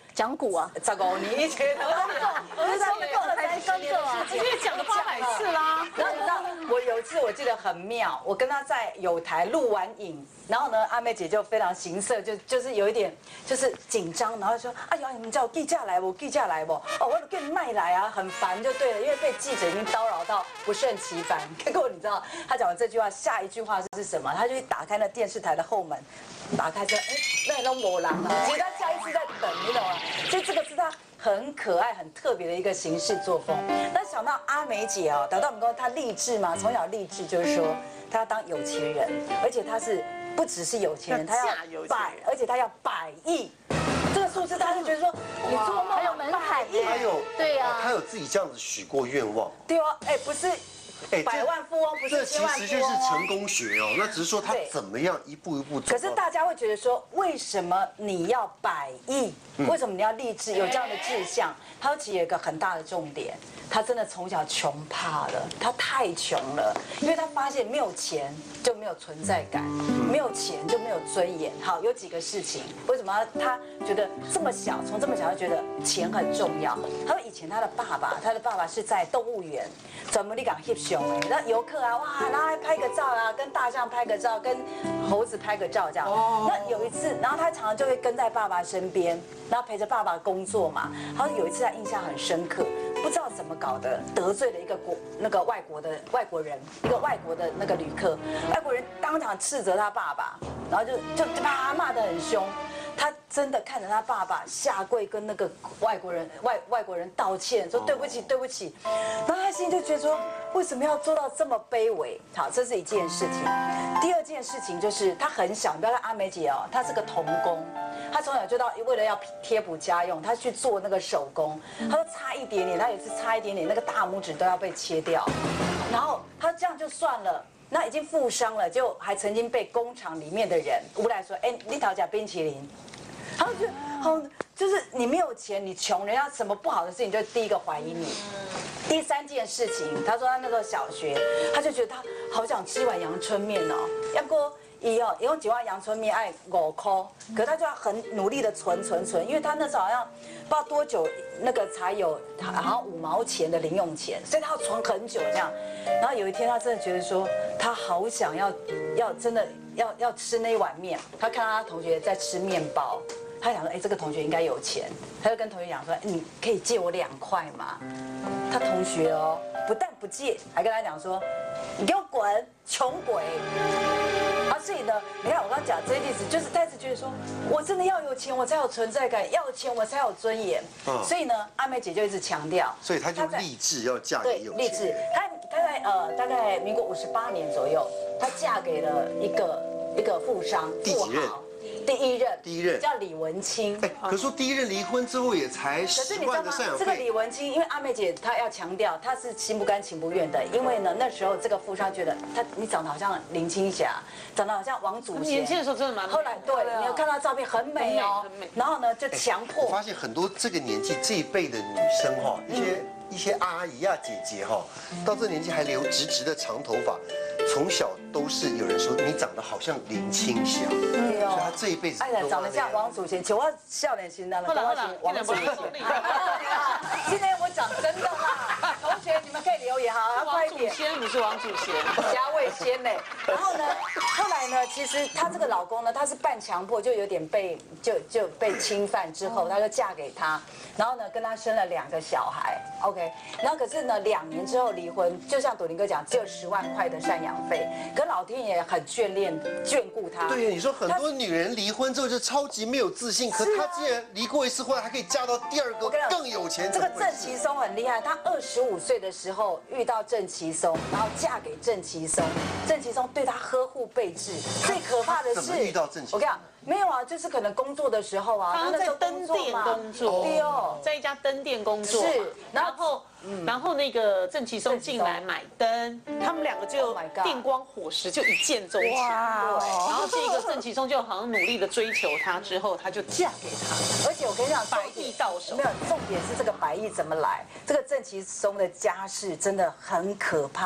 讲古啊， 15年以前的， 我是说够才是工作啊， 直接讲了800次啦。 然后你知道，我有一次我记得很妙，我跟他在友台录完影，然后呢，阿妹姐就非常形色，就是有一点就是紧张，然后说：“哎呀，你们叫我记下来不？记下来不？哦，我都给你卖来啊，很烦就对了，因为被记者已经叨扰到不胜其烦。结果你知道他讲完这句话，下一句话是什么？他就打开那电视台的后门，打开说：哎，那都没人了。其实他下一次在等，你懂吗？所以这个是他。”很可爱、很特别的一个行事作风。但想到阿梅姐哦，达到我们说她励志嘛，从小励志就是说她要当有钱人，而且她是不只是有钱人，她要而且她要100亿。这个数字，他就觉得说，你做梦还有门槛耶， 还有对呀， 他有自己这样子许过愿望。 对哦，哎，不是。100万富翁不是1000万富翁， 这其实就是成功学哦。那只是说他怎么样一步一步走。 可是大家会觉得说，为什么你要100亿？为什么你要立志有这样的志向？他其实有一个很大的重点，他真的从小穷怕了，他太穷了，因为他发现没有钱就没有存在感，没有钱就没有尊严。好，有几个事情，为什么他觉得这么小，从这么小就觉得钱很重要？他说以前他的爸爸是在动物园，专门你讲翕相哎，那游客啊，哇，然后还拍个照啊，跟大象拍个照，跟猴子拍个照这样。那有一次，然后他常常就会跟在爸爸身边，然后陪着爸爸工作嘛。他说有一次他印象很深刻，不知道怎么搞的，得罪了一个外国人，一个外国的那个旅客，外国人当场斥责他爸爸，然后就把他骂得很凶。他真的看着他爸爸下跪跟那个外国人道歉，说对不起对不起，然后他心里就觉得说为什么要做到这么卑微？好，这是一件事情。第二件事情就是他很小，你不要看阿梅姐哦，她是个童工，她从小就为了要贴补家用，她去做那个手工，她说差一点点，她有一次差一点点，那个大拇指都要被切掉，然后她这样就算了。那已经负伤了，就还曾经被工厂里面的人诬赖说：“哎，你讨价冰淇淋。”他就觉得好，就是你没有钱，你穷，人家什么不好的事情就第一个怀疑你。第三件事情，他说他那时候小学，他就觉得他好想吃一碗阳春面哦，要不以后几碗阳春面爱5块，可他就要很努力的存，因为他那时候好像不知道多久那个才有好像5毛钱的零用钱，所以他要存很久这样。然后有一天他真的觉得说他好想要真的要吃那一碗面，他看到他同学在吃面包，他想说哎这个同学应该有钱，他就跟同学讲说你可以借我2块吗？他同学哦不但不借，还跟他讲说你给我滚，穷鬼。所以呢，你看我刚刚讲这些例子，就是再次觉得说，我真的要有钱，我才有存在感；要有钱，我才有尊严。所以呢，阿梅姐就一直强调， 所以她就立志要嫁给有钱人。 对，立志。她在大概民国58年左右，她嫁给了一个富商， 第几任？ 第一任叫李文清。 哎，可是说第一任离婚之后也才10万的赡养费。 这个李文清，因为阿梅姐她要强调，她是心不甘情不愿的，因为呢那时候这个富商觉得你长得好像林青霞，长得好像王祖贤。 年轻的时候真的蛮美。 后来对，你有看到照片很美哦，然后呢就强迫。 我发现很多这个年纪这一辈的女生哈，一些阿姨啊姐姐哈，到这年纪还留直的长头发。从小都是有人说你长得好像林青霞，所以她这一辈子长得像王祖贤，请问笑脸型的，跟我姓王祖贤。今天我讲真的啦，同学你们可以留言哈，快一点。 你是王祖贤， 贾伟仙呢？然后呢，后来呢，其实她这个老公呢，他是半强迫，就有点被侵犯之后，她就嫁给他，然后呢跟他生了2个小孩 ，OK， 然后可是呢2年之后离婚，就像朵琳哥讲，只有10万块的赡养费，可老天爷很眷顾他。 对，你说很多女人离婚之后就超级没有自信，可她既然离过1次婚，还可以嫁到第2个更有钱。 这个郑其松很厉害，她25岁的时候遇到郑其松，然后嫁给郑其松，郑其松对她呵护备至。最可怕的是， 怎么遇到郑其松？ 我跟你讲，没有啊，就是可能工作的时候啊， 他在灯店工作， 对哦， 在一家灯店工作， 是， 然后那个郑其松进来买灯，他们2个就电光火石就一见钟情，然后这个郑其松就好像努力的追求她，之后她就嫁给他， 而且我跟你讲 100亿到手， 没有，重点是这个100亿怎么来？这个郑其松的家世真的很可怕。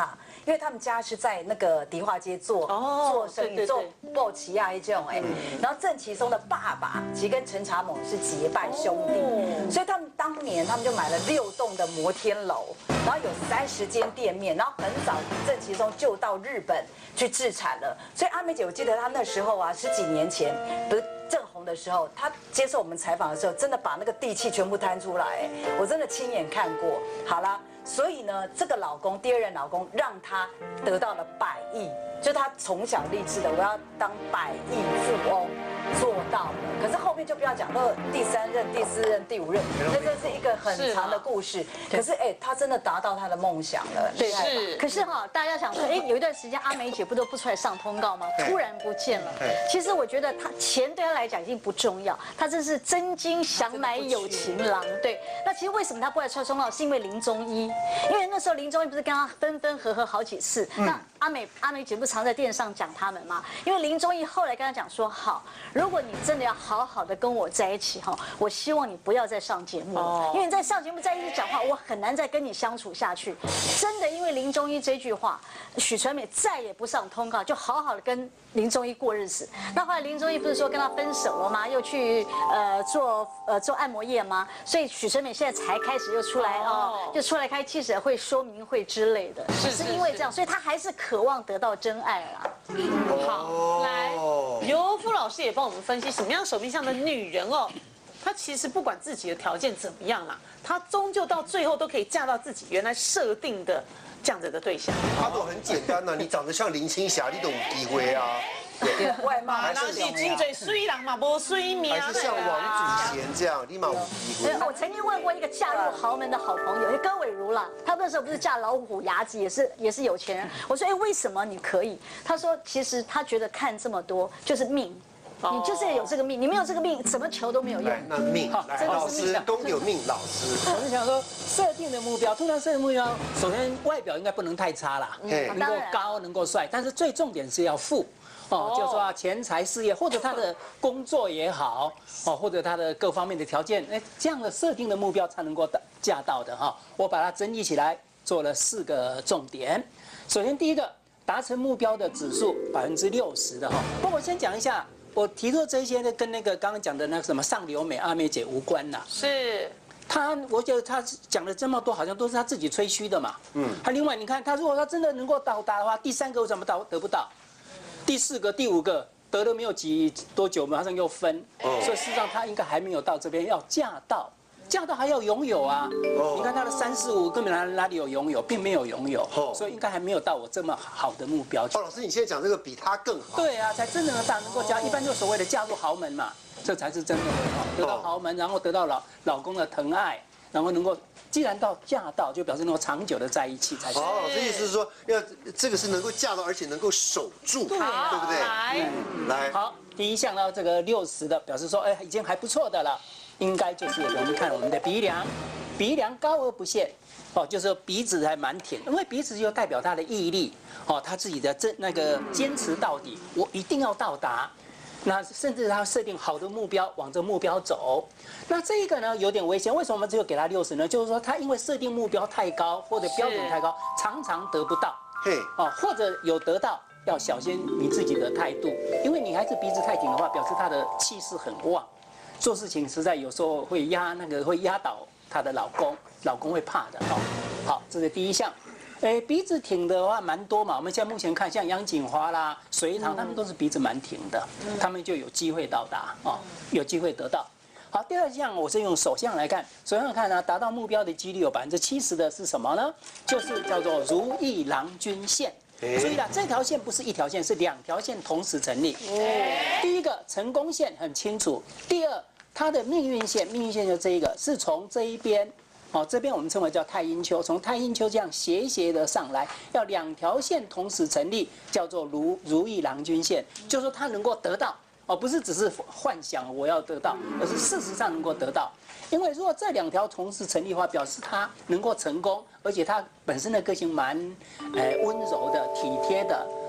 因为他们家是在那个迪化街做生意，做布奇啊这种然后郑其松的爸爸其实跟陈茶猛是结拜兄弟，所以他们当年就买了6栋的摩天楼，然后有30间店面，然后很早郑其松就到日本去置产了。所以阿美姐，我记得她那时候啊10几年前不是正红的时候，她接受我们采访的时候，真的把那个地契全部摊出来，我真的亲眼看过。好啦，所以呢，这个老公第2任老公让她得到了100亿，就她从小立志的，我要当100亿富翁。做到了，可是后面就不要讲到第3任、第4任、第5任，那这是一个很长的故事。可是他真的达到他的梦想了， 对，是。可是大家想说，有一段时间阿美姐不都不出来上通告吗？突然不见了。其实我觉得钱对她来讲已经不重要，她真是真金想买有情郎。对，那其实为什么她不来出来通告，是因为林宗一，因为那时候林宗一不是跟她分分合合好几次，那阿美姐不常在电视上讲他们吗？因为林宗一后来跟她讲说，好。如果你真的要好好的跟我在一起我希望你不要再上节目了，因为你在上节目在一起讲话，我很难再跟你相处下去。真的，因为林宗一这句话，许纯美再也不上通告，就好好的跟林宗一过日子。那后来林宗一不是说跟他分手了吗？又去做按摩业吗？所以许纯美现在才开始又出来就出来开记者会、说明会之类的，是因为这样，所以他还是渴望得到真爱啦。 好，来，由傅老师也帮我们分析什么样手臂上的女人她其实不管自己的条件怎么样啦，她终究到最后都可以嫁到自己原来设定的这样子的对象。 她都很简单呐，你长得像林青霞，你都有机会啊。 外貌还是金嘴水人嘛，无水命。 还是像王祖贤这样，立马无机会。 我曾经问过一个嫁入豪门的好朋友，戈伟如啦，她那时候不是嫁老虎牙子，也是有钱人。我说，为什么你可以？他说，其实他觉得看这么多就是命。你就是有这个命，你没有这个命，怎么求都没有用。 那命，来，老师都有命，老师。 我们想说，设定的目标，通常设定目标，首先外表应该不能太差啦，能够高，能够帅，但是最重点是要富。就是说钱财事业，或者他的工作也好，或者他的各方面的条件，这样的设定的目标才能够嫁到的我把它整理起来，做了4个重点。首先第一个，达成目标的指数60%的不过我先讲一下，我提出这些呢，跟那个刚刚讲的那个什么上流美阿美姐无关啦。 是。 我觉得他讲了这么多，好像都是他自己吹嘘的嘛。他另外你看，他如果他真的能够到达的话，第3个为什么得不到？第4个、第5个得了没有多久，马上又分，所以事实上他应该还没有到这边要嫁到还要拥有啊。你看他的3、4、5根本哪里有拥有，并没有拥有，所以应该还没有到我这么好的目标。 老师，你现在讲这个比他更好。 对啊，才真正的能够嫁，一般就所谓的嫁入豪门嘛，这才是真的得到豪门，然后得到老公的疼爱，然后能够。既然嫁到，就表示能够长久的在一起才是。 老师意思是说，这个是能够嫁到，而且能够守住，对不对？来， 好，第一项呢，这个60的表示说，已经还不错的了，应该就是我们看我们的鼻梁高而不陷，就是说鼻子还蛮挺，因为鼻子就代表他的毅力，他自己的坚持到底，我一定要到达。那甚至他设定好的目标，往这目标走。那这个呢有点危险，为什么我们只有给他60呢？就是说他因为设定目标太高或者标准太高，常常得不到。或者有得到，要小心你自己的态度，因为女孩子鼻子太挺的话，表示她的气势很旺，做事情实在有时候会压倒她的老公会怕的。好，这是第一项。鼻子挺的话蛮多嘛，我们现在目前看像杨锦华啦、隋棠，他们都是鼻子蛮挺的，他们就有机会到达有机会得到。好，第2项我是用手相来看，手相看呢，达到目标的几率有70%的是什么呢？就是叫做如意郎君线。注意了，这条线不是一条线，是2条线同时成立。第一个成功线很清楚，第2它的命运线就这一个，是从这一边。这边我们称为叫太阴丘，从太阴丘这样斜的上来，要2条线同时成立，叫做如意郎君线，就是说他能够得到，不是只是幻想我要得到，而是事实上能够得到。因为如果这2条同时成立的话，表示他能够成功，而且他本身的个性蛮温柔的、体贴的，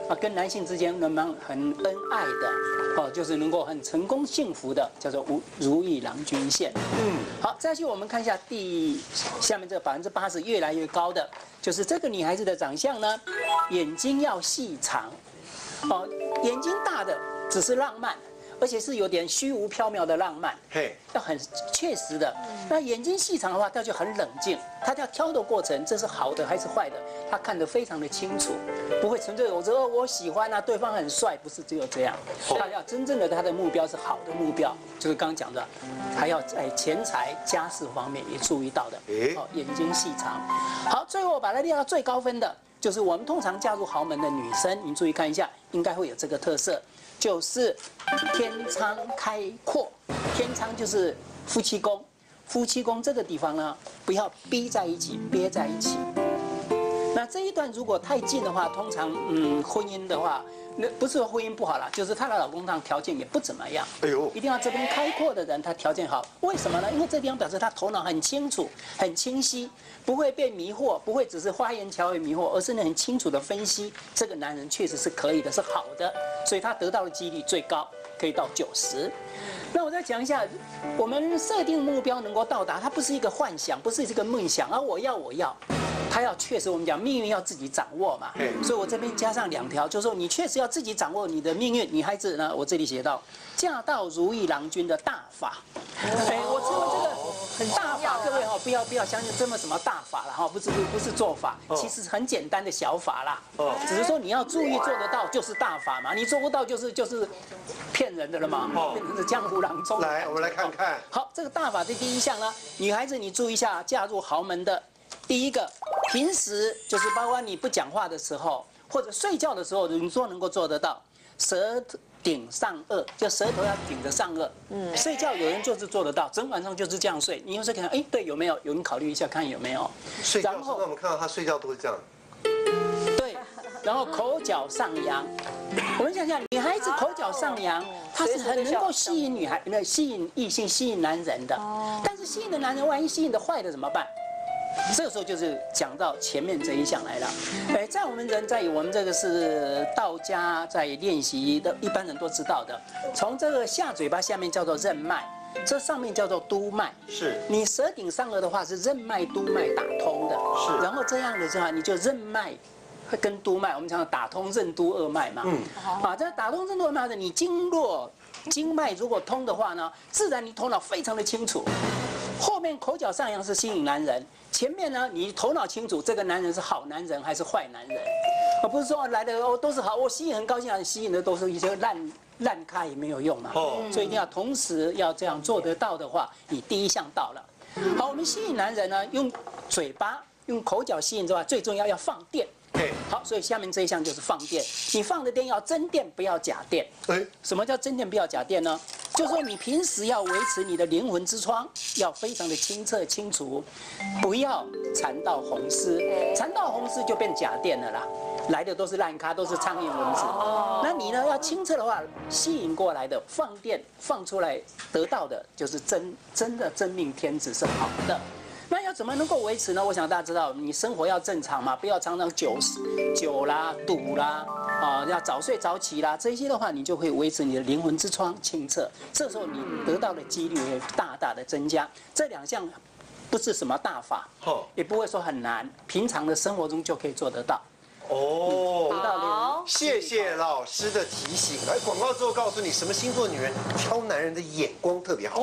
跟男性之间能不能很恩爱的，就是能够很成功幸福的，叫做如意郎君线。好，再去我们看一下下面这80%越来越高的，就是这个女孩子的长相呢，眼睛要细长，眼睛大的只是浪漫。而且是有点虚无缥缈的浪漫，要很确实的。那眼睛细长的话，他就很冷静，他要挑的过程，这是好的还是坏的，他看得非常的清楚，不会纯粹我喜欢啊，对方很帅，不是只有这样，他要真正的他的目标是好的目标，就是刚刚讲的，还要在钱财家事方面也注意到的，眼睛细长。好，最后我把它列到最高分的，就是我们通常嫁入豪门的女生，您注意看一下，应该会有这个特色。就是天窗开阔，天窗就是夫妻宫，夫妻宫这个地方呢，不要逼在一起，憋在一起。那这一段如果太近的话，通常婚姻的话，那不是说婚姻不好啦，就是她的老公上条件也不怎么样。哎呦，一定要这边开阔的人，他条件好。为什么呢？因为这地方表示他头脑很清楚、很清晰，不会被迷惑，不会只是花言巧语迷惑，而是很清楚的分析这个男人确实是可以的，是好的，所以他得到的几率最高，可以到90%。那我再讲一下，我们设定目标能够到达，它不是一个幻想，不是一个梦想，我要。他要确实，我们讲命运要自己掌握嘛，所以我这边加上2条，就是说你确实要自己掌握你的命运。女孩子呢，我这里写到嫁到如意郎君的大法，我称为这个很大法，各位不要相信这么什么大法了不是做法，其实很简单的小法啦，只是说你要注意做得到就是大法嘛，你做不到就是骗人的了嘛，变成是江湖郎中。 来，我们来看看。 好，这个大法的第一项呢，女孩子你注意一下，嫁入豪门的。第一个，平时就是包括你不讲话的时候，或者睡觉的时候，你说能够做得到，舌顶上颚，就舌头要顶着上颚。睡觉有人就是做得到，整晚上就是这样睡。你有时候看，对，有没有？有人考虑一下看有没有。 睡觉，然后我们看到他睡觉都是这样。 对，然后口角上扬。我们想想，女孩子口角上扬，她是很能够吸引吸引异性、吸引男人的。但是吸引的男人，万一吸引的坏的怎么办？这个时候就是讲到前面这一项来了，在我们这个是道家在练习的，一般人都知道的。从这个下嘴巴下面叫做任脉，这上面叫做督脉。是你舌顶上颚的话是任脉督脉打通的，是。然后这样的话，你就任脉会跟督脉，我们讲打通任督二脉嘛。这打通任督二脉的，你经脉如果通的话呢，自然你头脑非常的清楚。后面口角上扬是吸引男人，前面呢你头脑清楚这个男人是好男人还是坏男人，不是说来的都是好，我吸引很高兴啊，吸引的都是一些烂咖也没有用嘛。所以一定要同时要这样做得到的话，你第一项到了。好，我们吸引男人呢，用嘴巴用口角吸引之外，最重要放电。好，所以下面这一项就是放电。你放的电要真电，不要假电。什么叫真电不要假电呢？就是说你平时要维持你的灵魂之窗，要非常的清澈清楚，不要缠到红丝。缠到红丝就变假电了啦，来的都是烂咖，都是苍蝇蚊子。那你呢要清澈的话，吸引过来的放电放出来得到的就是真的真命天子是好的。那要怎么能够维持呢？我想大家知道，你生活要正常嘛，不要常常酒啦、赌啦，要早睡早起啦，这些的话，你就会维持你的灵魂之窗清澈。这时候你得到的几率会大大的增加。这2项不是什么大法，也不会说很难，平常的生活中就可以做得到。 好，谢谢老师的提醒。广告之后告诉你，什么星座女人挑男人的眼光特别好。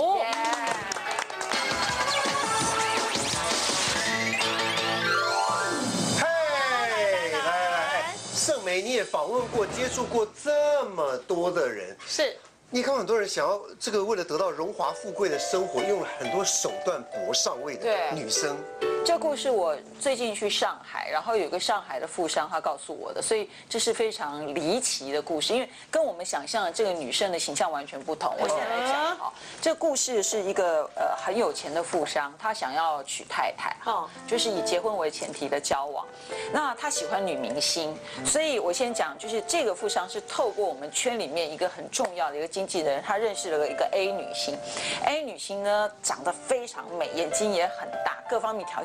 盛梅，你也访问过、接触过这么多的人， 是你看很多人想要这个为了得到荣华富贵的生活，用了很多手段搏上位的女生。 这故事我最近去上海，然后有个上海的富商他告诉我的，所以这是非常离奇的故事，因为跟我们想象的这个女生的形象完全不同。我现在来讲哈，这故事是一个很有钱的富商，他想要娶太太，就是以结婚为前提的交往。那他喜欢女明星，所以我先讲，就是这个富商是透过我们圈里面一个很重要的一个经纪人，他认识了一个 A 女星。A 女星呢长得非常美，眼睛也很大，各方面条件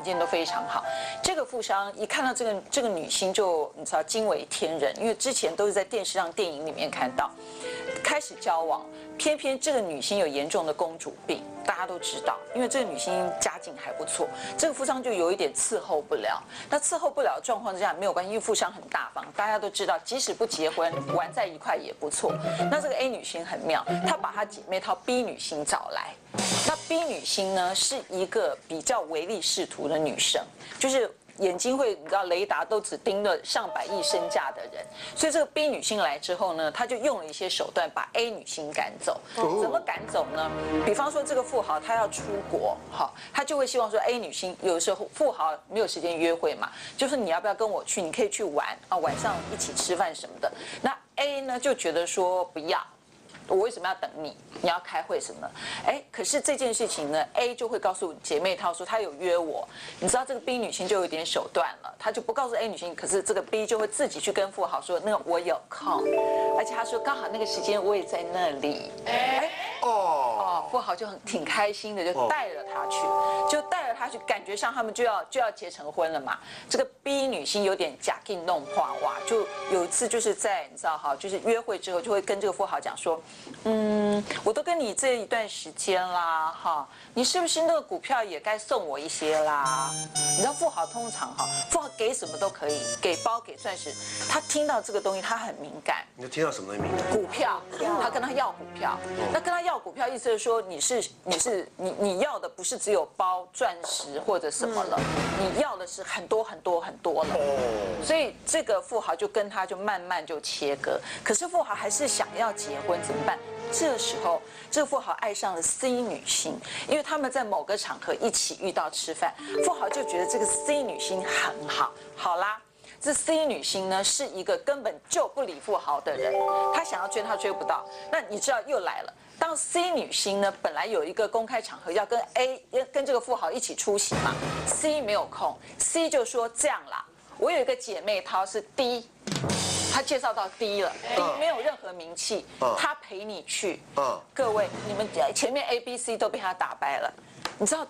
件都非常好。这个富商一看到这个女星就你知道惊为天人，因为之前都是在电视上、电影里面看到，开始交往。偏偏这个女星有严重的公主病，大家都知道，因为这个女星家境还不错，这个富商就有一点伺候不了。那伺候不了的状况之下没有关系，因为富商很大方，大家都知道，即使不结婚，玩在一块也不错。那这个 A 女星很妙，她把她姐妹淘 B 女星找来。那 B 女星呢是一个比较唯利是图的女生，就是眼睛会，你知道雷达都只盯着上百亿身价的人，所以这个 B 女星来之后呢，她就用了一些手段把 A 女星赶走。怎么赶走呢？比方说这个富豪他要出国，好，他就会希望说 A 女星有时候富豪没有时间约会嘛，就是你要不要跟我去？你可以去玩啊，晚上一起吃饭什么的。那 A 呢就觉得说不要。我为什么要等你？你要开会什么？哎，可是这件事情呢 ，A 就会告诉姐妹淘说他有约我。你知道这个 B 女星就有点手段了，她就不告诉 A 女星，可是这个 B 就会自己去跟富豪说，那个我有空，而且他说刚好那个时间我也在那里。富豪就挺开心的，就带着他去，感觉上他们就要结成婚了嘛。这个 B 女星有点假劲弄话哇，就有一次就是在你知道哈，就是约会之后就会跟这个富豪讲说，我都跟你这一段时间啦哈，你是不是那个股票也该送我一些啦？你知道富豪通常哈，富豪给什么都可以，给包给钻石，他听到这个东西他很敏感。 你听到什么东西敏感？ 股票，他跟他要股票，那跟他要股票意思是说你要的不是只有包钻石或者什么了，你要的是很多很多很多了。所以这个富豪就跟他就慢慢就切割，可是富豪还是想要结婚怎么办？这时候，这个富豪爱上了 C 女星，因为他们在某个场合一起遇到吃饭，富豪就觉得这个 C 女星很好，好啦。这 C 女星呢是一个根本就不理富豪的人，她想要追她追不到。那你知道又来了，当 C 女星呢本来有一个公开场合要跟 A 跟这个富豪一起出席嘛 ，C 没有空 ，C 就说这样啦，我有一个姐妹淘是 D。他介绍到 D 了 ，D 没有任何名气，他陪你去。各位，你们前面 A、B、C 都被他打败了。你知道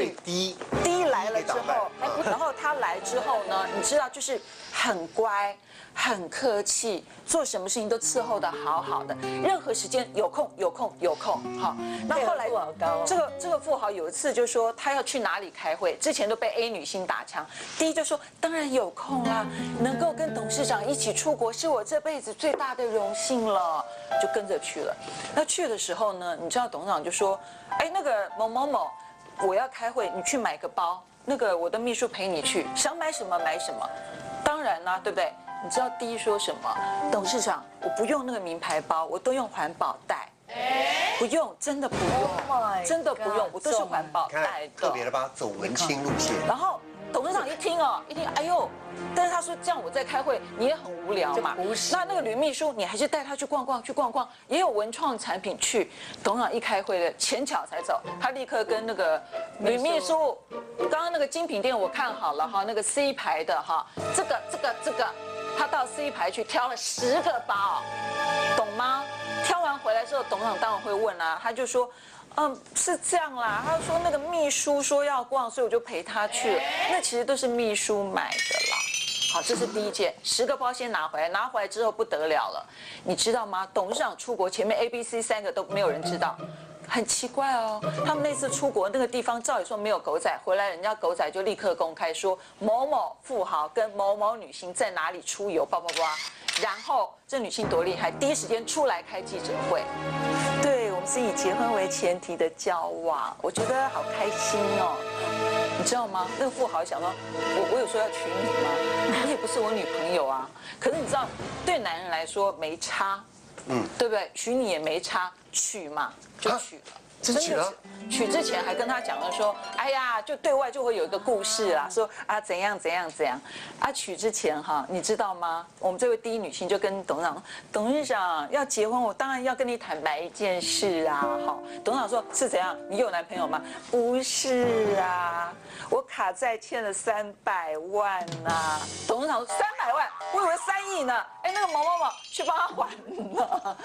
D 来了之后，然后他来之后呢，你知道就是很乖。很客气，做什么事情都伺候的好好的，任何时间有空，好。那后来这个富豪有一次就说他要去哪里开会，之前都被 A 女星打枪 ，D 就说当然有空啦，能够跟董事长一起出国是我这辈子最大的荣幸了，就跟着去了。那去的时候呢，你知道董事长就说，哎，那个某某某，我要开会，你去买个包，那个我的秘书陪你去，想买什么买什么，当然啦，对不对？你知道第一说什么？董事长，我不用那个名牌包，我都用环保袋。不用，真的不用，真的不用，我都是环保袋的。 特别的吧，走文青路线。 然后董事长一听，哎呦，但是他说这样我在开会，你也很无聊嘛。那个女秘书，你还是带她去逛逛，也有文创产品去。董事长一开会的前脚才走，他立刻跟那个女秘书，刚刚那个精品店我看好了哈，那个 C 牌的哈，这个。他到 C 牌去挑了10个包，懂吗？挑完回来之后，董事长当然会问啦，他就说，是这样啦。他说那个秘书说要逛，所以我就陪他去了。那其实都是秘书买的啦。好，这是第一件，10个包先拿回来，拿回来之后不得了了，你知道吗？董事长出国前面 A、B、C 3个都没有人知道。很奇怪哦，他们那次出国那个地方，照理说没有狗仔，回来人家狗仔就立刻公开说某某富豪跟某某女星在哪里出游，叭叭叭。然后这女星多厉害，第一时间出来开记者会。对，我们是以结婚为前提的交往，我觉得好开心哦。你知道吗？那个富豪想说，我有说要娶你吗？你也不是我女朋友啊。可是你知道，对男人来说没差。对不对？娶你也没差，娶嘛就娶了， 真的娶了。 娶之前还跟他讲了说，哎呀，就对外就会有一个故事啊，说啊怎样。啊娶之前哈，你知道吗？我们这位第一女性就跟董事长说，董事长要结婚，我当然要跟你坦白一件事啊。好，董事长说是怎样？你有男朋友吗？不是啊，我卡债欠了300万呐。董事长说300万，我以为3亿呢。哎，那个某某某去帮他还了。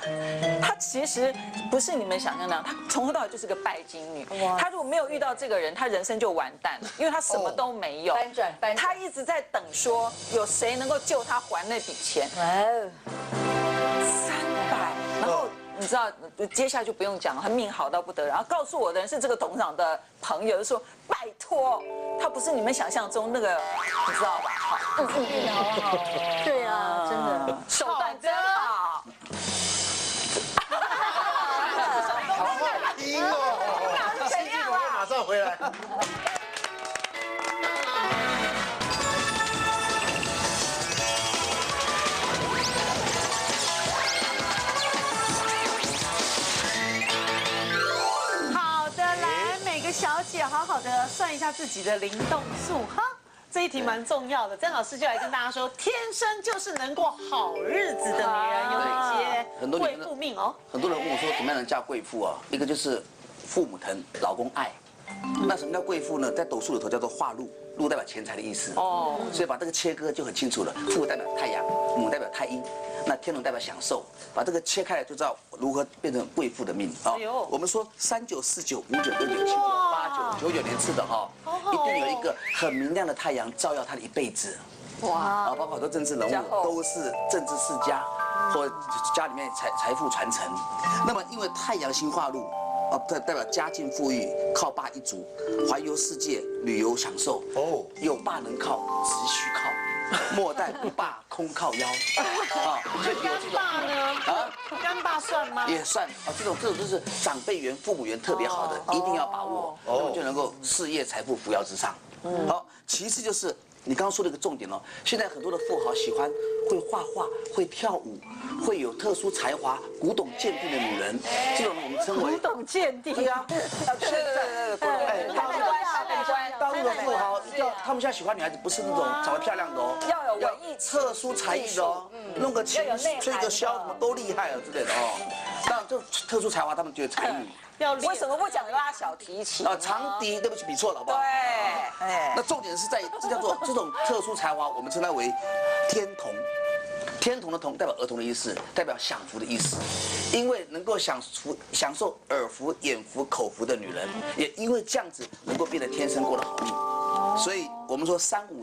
她其实不是你们想象那样，她从头到尾就是个拜金女。她如果没有遇到这个人，她人生就完蛋了，因为她什么都没有。 翻转， 她一直在等说有谁能够救她还那笔钱。300，然后。你知道，接下来就不用讲了，他命好到不得了。然后告诉我的人是这个董事长的朋友，就说拜托，他不是你们想象中那个，你知道吧？好， 对啊，真的， 手段真好。 好好听哦！戏剧广告马上回来。 小姐好好的算一下自己的灵动数哈，这一题蛮重要的。詹老师就来跟大家说，天生就是能过好日子的女人有哪些贵妇命哦？ 很多人问我说，怎么样能嫁贵妇啊？一个就是父母疼，老公爱。那什么叫贵妇呢？在斗数里头叫做化禄，禄代表钱财的意思哦，所以把这个切割就很清楚了。父代表太阳，母代表太阴，那天龙代表享受，把这个切开来就知道如何变成贵妇的命啊。我们说39、49、59、69、79、89、99年次的哈，一定有一个很明亮的太阳照耀他的一辈子。哇！啊，包括很多政治人物都是政治世家，或家里面财富传承。那么因为太阳星化禄。代表家境富裕，靠爸一族，环游世界，旅游享受。哦，有爸能靠，只需靠；莫待不爸，空靠腰。啊， 所以干爸呢？啊，干爸算吗？ 也算啊，这种就是长辈缘、父母缘特别好的，一定要把握，那么就能够事业财富扶摇直上。好，其次就是你刚刚说的一个重点哦，现在很多的富豪喜欢会画画、会跳舞、会有特殊才华、古董鉴定的女人，这种我们称为古董鉴定。 对啊，大陆的富豪他们现在喜欢女孩子不是那种长得漂亮的哦， 要有文艺特殊才艺的哦，弄个琴、吹个箫什么都厉害了之类的哦。当然，这特殊才华他们觉得才女。 为什么不讲拉小提琴啊？长笛，对不起，比错了，好不好？ 对， 那重点是在这叫做这种特殊才华，我们称它为天童。天童的童代表儿童的意思，代表享福的意思。因为能够享受耳福、眼福、口福的女人，也因为这样子能够变得天生过得好命。所以我们说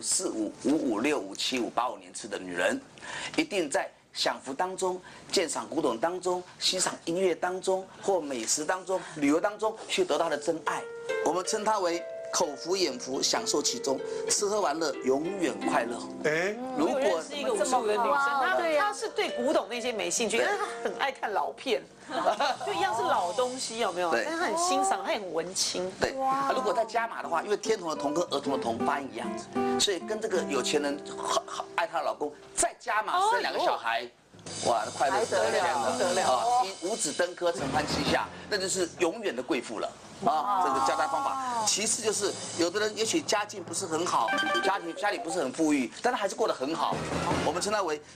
35、45、55、65、75、85年次的女人，一定在享福当中、鉴赏古董当中、欣赏音乐当中或美食当中、旅游当中去得到的真爱，我们称它为口福眼福，享受其中，吃喝玩乐永远快乐。 如果是一个55的女生，她是对古董那些没兴趣，但是她很爱看老片，就一样是老东西，有没有？但是她很欣赏，她很文青。 对，如果再加码的话，因为天童的童跟儿童的童发音一样，所以跟这个有钱人爱她的老公再加码生2个小孩。哇，快乐不得了啊！五子登科，承欢膝下，那就是永远的贵妇了啊！这个交代方法。其次就是有的人也许家境不是很好，家里不是很富裕，但他还是过得很好。我们称他为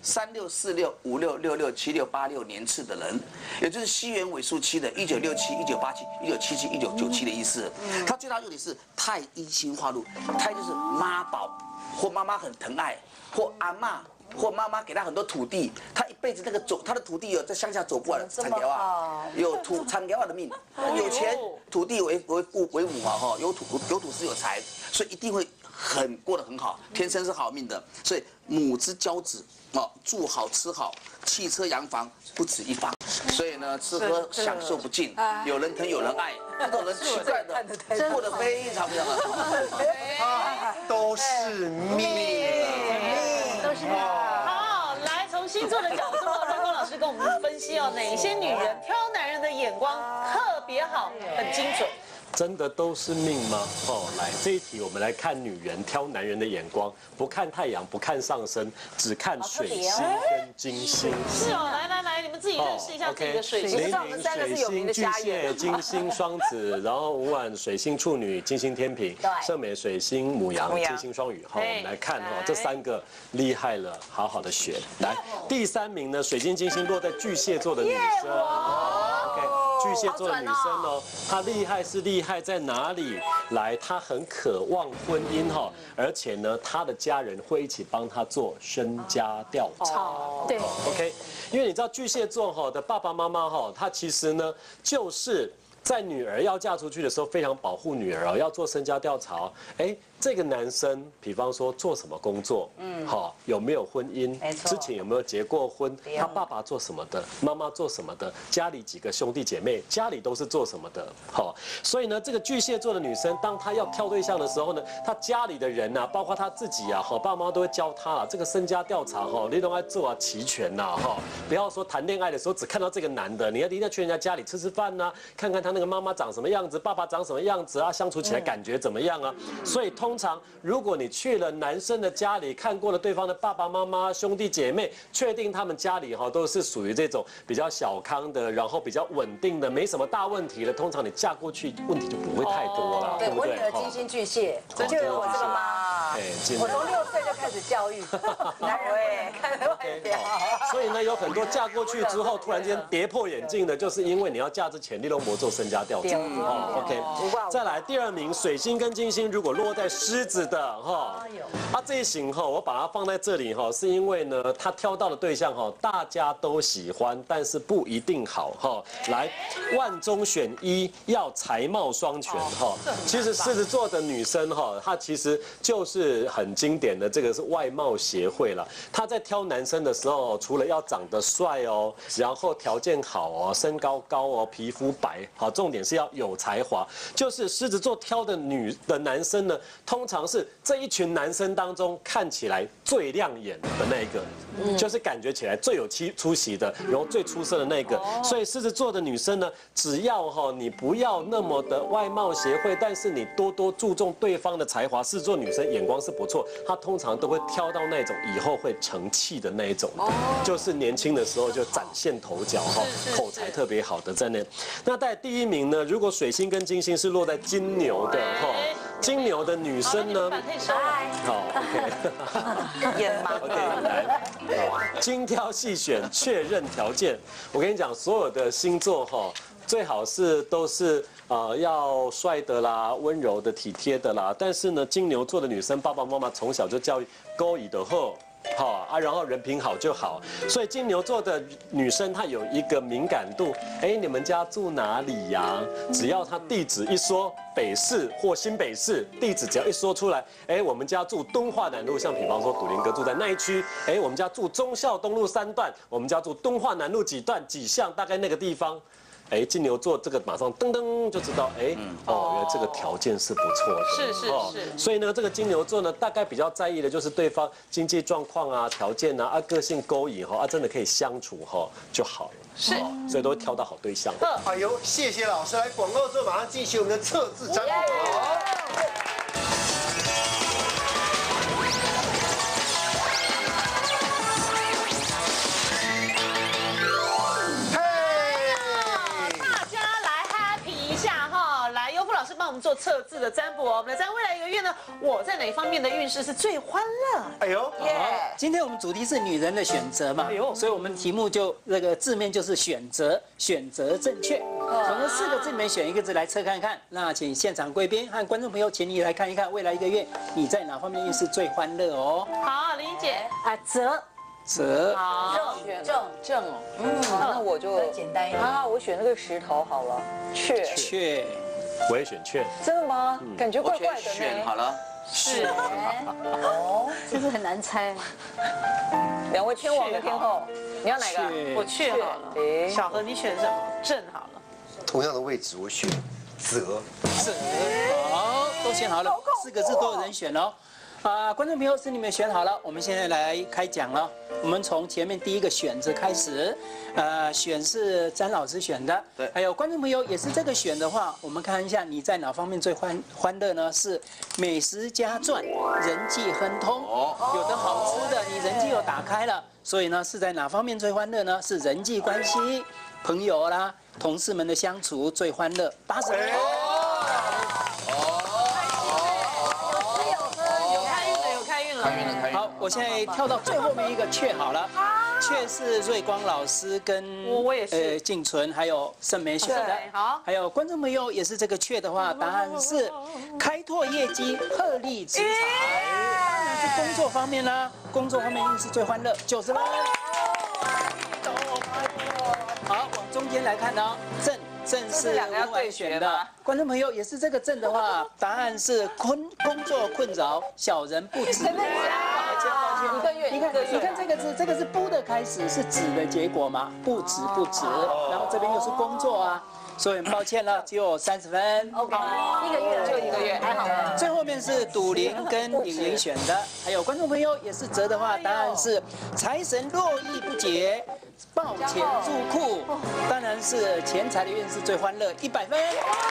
36、46、56、66、76、86年次的人，也就是西元尾数7的1967、1987、1977、1997的意思。他最大优点是太阴星化禄，太就是妈宝或妈妈很疼爱或阿嬷。或妈妈给他很多土地，他一辈子他的土地有在乡下走不完的产条啊，有产条的命，有钱土地为母嘛哈，有土是有财，所以一定会过得很好，天生是好命的，所以母之骄子哦，住好吃好，汽车洋房不止一房，所以呢吃喝享受不尽，有人疼有人爱，这种人奇怪的过得非常非常的好， 都是命。 好，来从星座的角度，张光老师跟我们分析哦，哪一些女人挑男人的眼光特别好，很精准。 真的都是命吗？来这一题我们来看女人挑男人的眼光，不看太阳，不看上升，只看水星跟金星。 是哦，来，你们自己认识一下自己的水星。 水星巨蟹、金星双子，然后午晚水星处女、金星天秤，盛美水星牡羊、金星双鱼。好，我们来看这3个厉害了，好好的学。来，第3名呢，水星金星落在巨蟹座的女生。巨巨蟹座的女生哦，她厉害是厉害在哪里？来，她很渴望婚姻哈，而且呢，她的家人会一起帮她做身家调查。 对 ，OK， 因为你知道巨蟹座哈的爸爸妈妈哈，他其实呢就是在女儿要嫁出去的时候非常保护女儿哦，要做身家调查。哎，这个男生，比方说做什么工作，好，有没有婚姻，之前有没有结过婚，他爸爸做什么的，妈妈做什么的，家里几个兄弟姐妹，家里都是做什么的，好，所以呢，这个巨蟹座的女生，当她要挑对象的时候呢，她家里的人呐，包括她自己啊，好，爸妈都会教她啊，这个身家调查哈，你都要做啊齐全呐，哈，不要说谈恋爱的时候只看到这个男的，你一定要去人家家里吃吃饭呐，看看他那个妈妈长什么样子，爸爸长什么样子啊，相处起来感觉怎么样啊，所以通常如果你去了男生的家里，看过了对方的爸爸妈妈、兄弟姐妹，确定他们家里哈都是属于这种比较小康的，然后比较稳定的，没什么大问题的，通常你嫁过去问题就不会太多了，对不对？ 我女儿金星巨蟹，就有我这个妈，我从6岁就开始教育男人，看外表。 所以呢，有很多嫁过去之后突然间跌破眼镜的，就是因为你要嫁之前，你都没做身家调查。OK， 再来第2名，水星跟金星如果落在狮子的哈，这一型哈，我把它放在这里哈，是因为呢，他挑到的对象哈，大家都喜欢，但是不一定好哈。来，万中选一，要才貌双全哈。其实狮子座的女生哈，她其实就是很经典的，这个是外貌协会了。她在挑男生的时候，除了要长得帅哦，然后条件好哦，身高高哦，皮肤白，好，重点是要有才华。就是狮子座挑的男生呢，通常是这一群男生当中看起来最亮眼的那一个，就是感觉起来最有出息的，然后最出色的那个。所以狮子座的女生呢，只要你不要那么的外貌协会，但是你多多注重对方的才华。狮子座女生眼光是不错，她通常都会挑到那种以后会成器的那一种，就是年轻的时候就展现头角哈，口才特别好的在那。那在第1名呢，如果水星跟金星是落在金牛的哈，金牛的女生呢，好 ，OK， 眼盲 ，OK， 来，精挑细选，确认条件。我跟你讲，所有的星座哈，最好都是要帅的啦，温柔的、体贴的啦。但是呢，金牛座的女生，爸爸妈妈从小就教育勾引的后。好啊，然后人品好就好，所以金牛座的女生她有一个敏感度，哎，你们家住哪里呀？只要她地址一说，北市或新北市地址只要一说出来，哎，我们家住敦化南路，像比方说笃林哥住在那一区，哎，我们家住忠孝东路3段，我们家住敦化南路几段几巷，大概那个地方。哎，金牛座这个马上噔噔就知道，哎，原来这个条件是不错的， 是。 所以呢，这个金牛座呢，大概比较在意的就是对方经济状况啊、条件啊、个性勾引哈，真的可以相处哈就好了。是，所以都会挑到好对象。 哎呦，谢谢老师，来广告之后马上进行我们的测字占卜。 帮我们做测字的占卜哦，我们来占未来1个月呢，我在哪方面的运势是最欢乐？ 哎呦， 今天我们主题是女人的选择嘛，所以我们题目就那个字面就是选择，选择正确。从这4个字里面选一个字来测看看。那请现场贵宾和观众朋友，请你来看一看未来1个月你在哪方面运势最欢乐哦。 好，理解啊，择。 正哦，那我就简单一点啊，我选那个石头好了， 确。 我也选确， 真的吗？感觉怪怪的呢。 选好了， 是哦，这个很难猜。 2位天王的天后，你要哪个？ 我确好了。小何你选什么？正好了。 同样的位置我选择。 好，都选好了，4个字都有人选哦。观众朋友是你们选好了，我们现在来开讲了。我们从前面第1个选择开始，选是詹老师选的，对，还有观众朋友也是这个选的话，我们看一下你在哪方面最欢乐呢？是美食加赚，人际亨通，有的好吃的你人际又打开了，所以呢是在哪方面最欢乐呢？是人际关系、朋友啦、同事们的相处最欢乐，80分。好，我现在跳到最后面1个确好了。 雀是瑞光老师跟我也是静纯还有盛梅选的。 好， 还有观众朋友也是这个雀的话，答案是开拓业绩，鹤立鸡财。当然是工作方面啦，工作方面运势最欢乐，90分。好，往中间来看呢，正是另外选的观众朋友也是这个正的话，答案是工作困扰，小人不止。 一个月， 你看这个字，这个是不的开始，是止的结果嘛？不止，然后这边又是工作啊，所以很抱歉了，只有30分。 OK， 1个月就1个月， 还好。 最后面是赌林跟颖玲选的，还有观众朋友也是折的话，答案是财神络绎不绝。抱钱入库，当然是钱财的运势最欢乐，100分。 最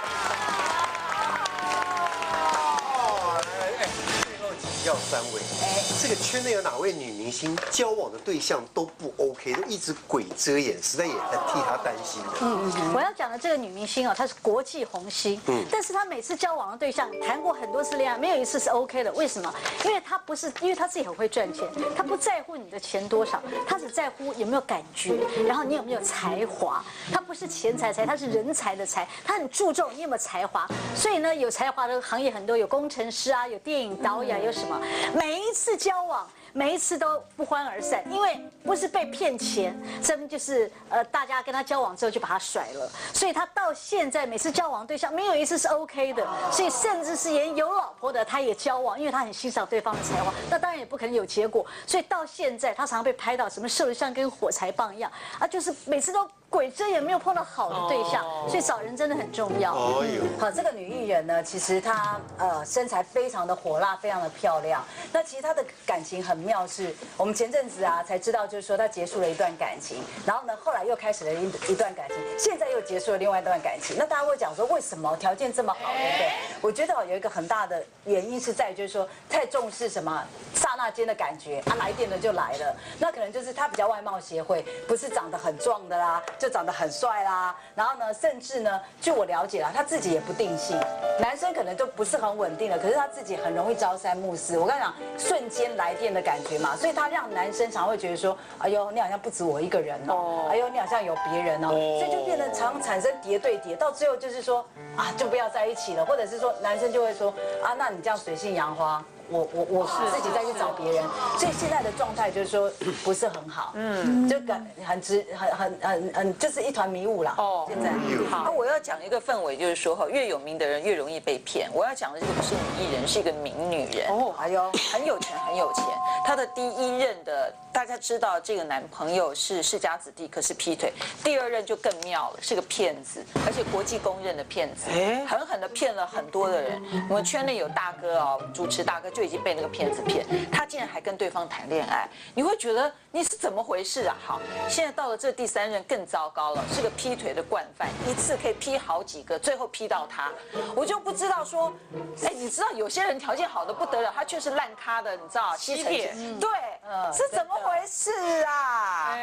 后请教3位，这个圈内有哪位女明星交往的对象都不 OK， 都一直鬼遮眼，实在也很替她担心的。 我要讲的这个女明星她是国际红星，但是她每次交往的对象谈过很多次恋爱，没有一次是 OK 的。为什么？因为她自己很会赚钱，她不在乎你的钱多少，她只在乎有没有感觉，然后你有没有才华。她不是钱财，她是人才的才，她很注重你有没有才华。所以呢，有才华的行业很多，有工程师啊，有电影导演，有什么？每一次交往。每一次都不欢而散，因为不是被骗钱，这就是大家跟他交往之后就把他甩了，所以他到现在每次交往对象没有一次是 OK 的，所以甚至是连有老婆的他也交往，因为他很欣赏对方的才华，那当然也不可能有结果，所以到现在他常常被拍到什么瘦得像根火柴棒一样啊，就是每次都鬼遮眼，没有碰到好的对象，所以找人真的很重要。 好，这个女艺人呢，其实她身材非常的火辣，非常的漂亮。那其实她的感情很妙，是我们前阵子啊才知道，就是说她结束了一段感情，然后呢后来又开始了一段感情，现在又结束了另外一段感情。那大家会讲说，为什么条件这么好，对不对？我觉得有一个很大的原因是在于，就是说太重视什么刹那间的感觉啊，来电的就来了。那可能就是她比较外貌协会，不是长得很壮的啦。就长得很帅啦，然后呢，甚至呢，据我了解啦，他自己也不定性，男生可能都不是很稳定的，可是他自己很容易朝三暮四。我跟你讲，瞬间来电的感觉嘛，所以他让男生常会觉得说，哎呦，你好像不止我一个人哦，哎呦，你好像有别人哦，所以就变得常产生叠对叠，到最后就是说啊，就不要在一起了，或者是说男生就会说啊，那你这样水性杨花。我自己再去找别人，所以现在的状态就是说不是很好，就很就是一团迷雾啦。现在好，我要讲一个氛围，就是说越有名的人越容易被骗。我要讲的这个不是女艺人，是一个名女人。哎呦，很有钱，很有钱。她的第一任的，大家知道这个男朋友是世家子弟，可是劈腿。第二任就更妙了，是个骗子，而且国际公认的骗子，狠狠的骗了很多的人。我们圈内有大哥哦，主持大哥就已经被那个骗子骗，他竟然还跟对方谈恋爱，你会觉得你是怎么回事啊？好，现在到了这第3任更糟糕了，是个劈腿的惯犯，一次可以劈好几个，最后劈到他，我就不知道说，哎，你知道有些人条件好的不得了，他却是烂咖的，你知道吸铁，对，是怎么回事啊？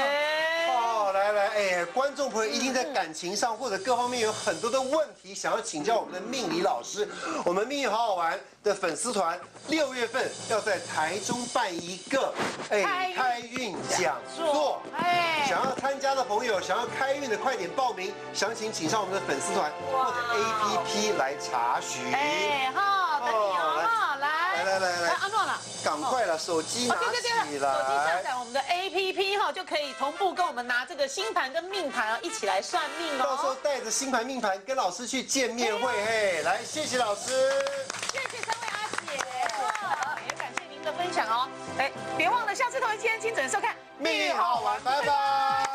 来，观众朋友一定在感情上或者各方面有很多的问题，想要请教我们的命理老师。我们命运好好玩的粉丝团6月份要在台中办一个开运讲座，想要参加的朋友，想要开运的快点报名，详情请上我们的粉丝团或者 APP 来查询。 等你哦，来，阿诺了， 赶快了，手机拿起来，手机下载我们的 APP 哈，就可以同步跟我们拿这个星盘跟命盘啊一起来算命哦。 到时候带着星盘命盘跟老师去见面会，来，谢谢老师， 谢谢3位阿姐，也感谢您的分享哦。别忘了下次同一天精准收看《 命运好玩》，拜拜。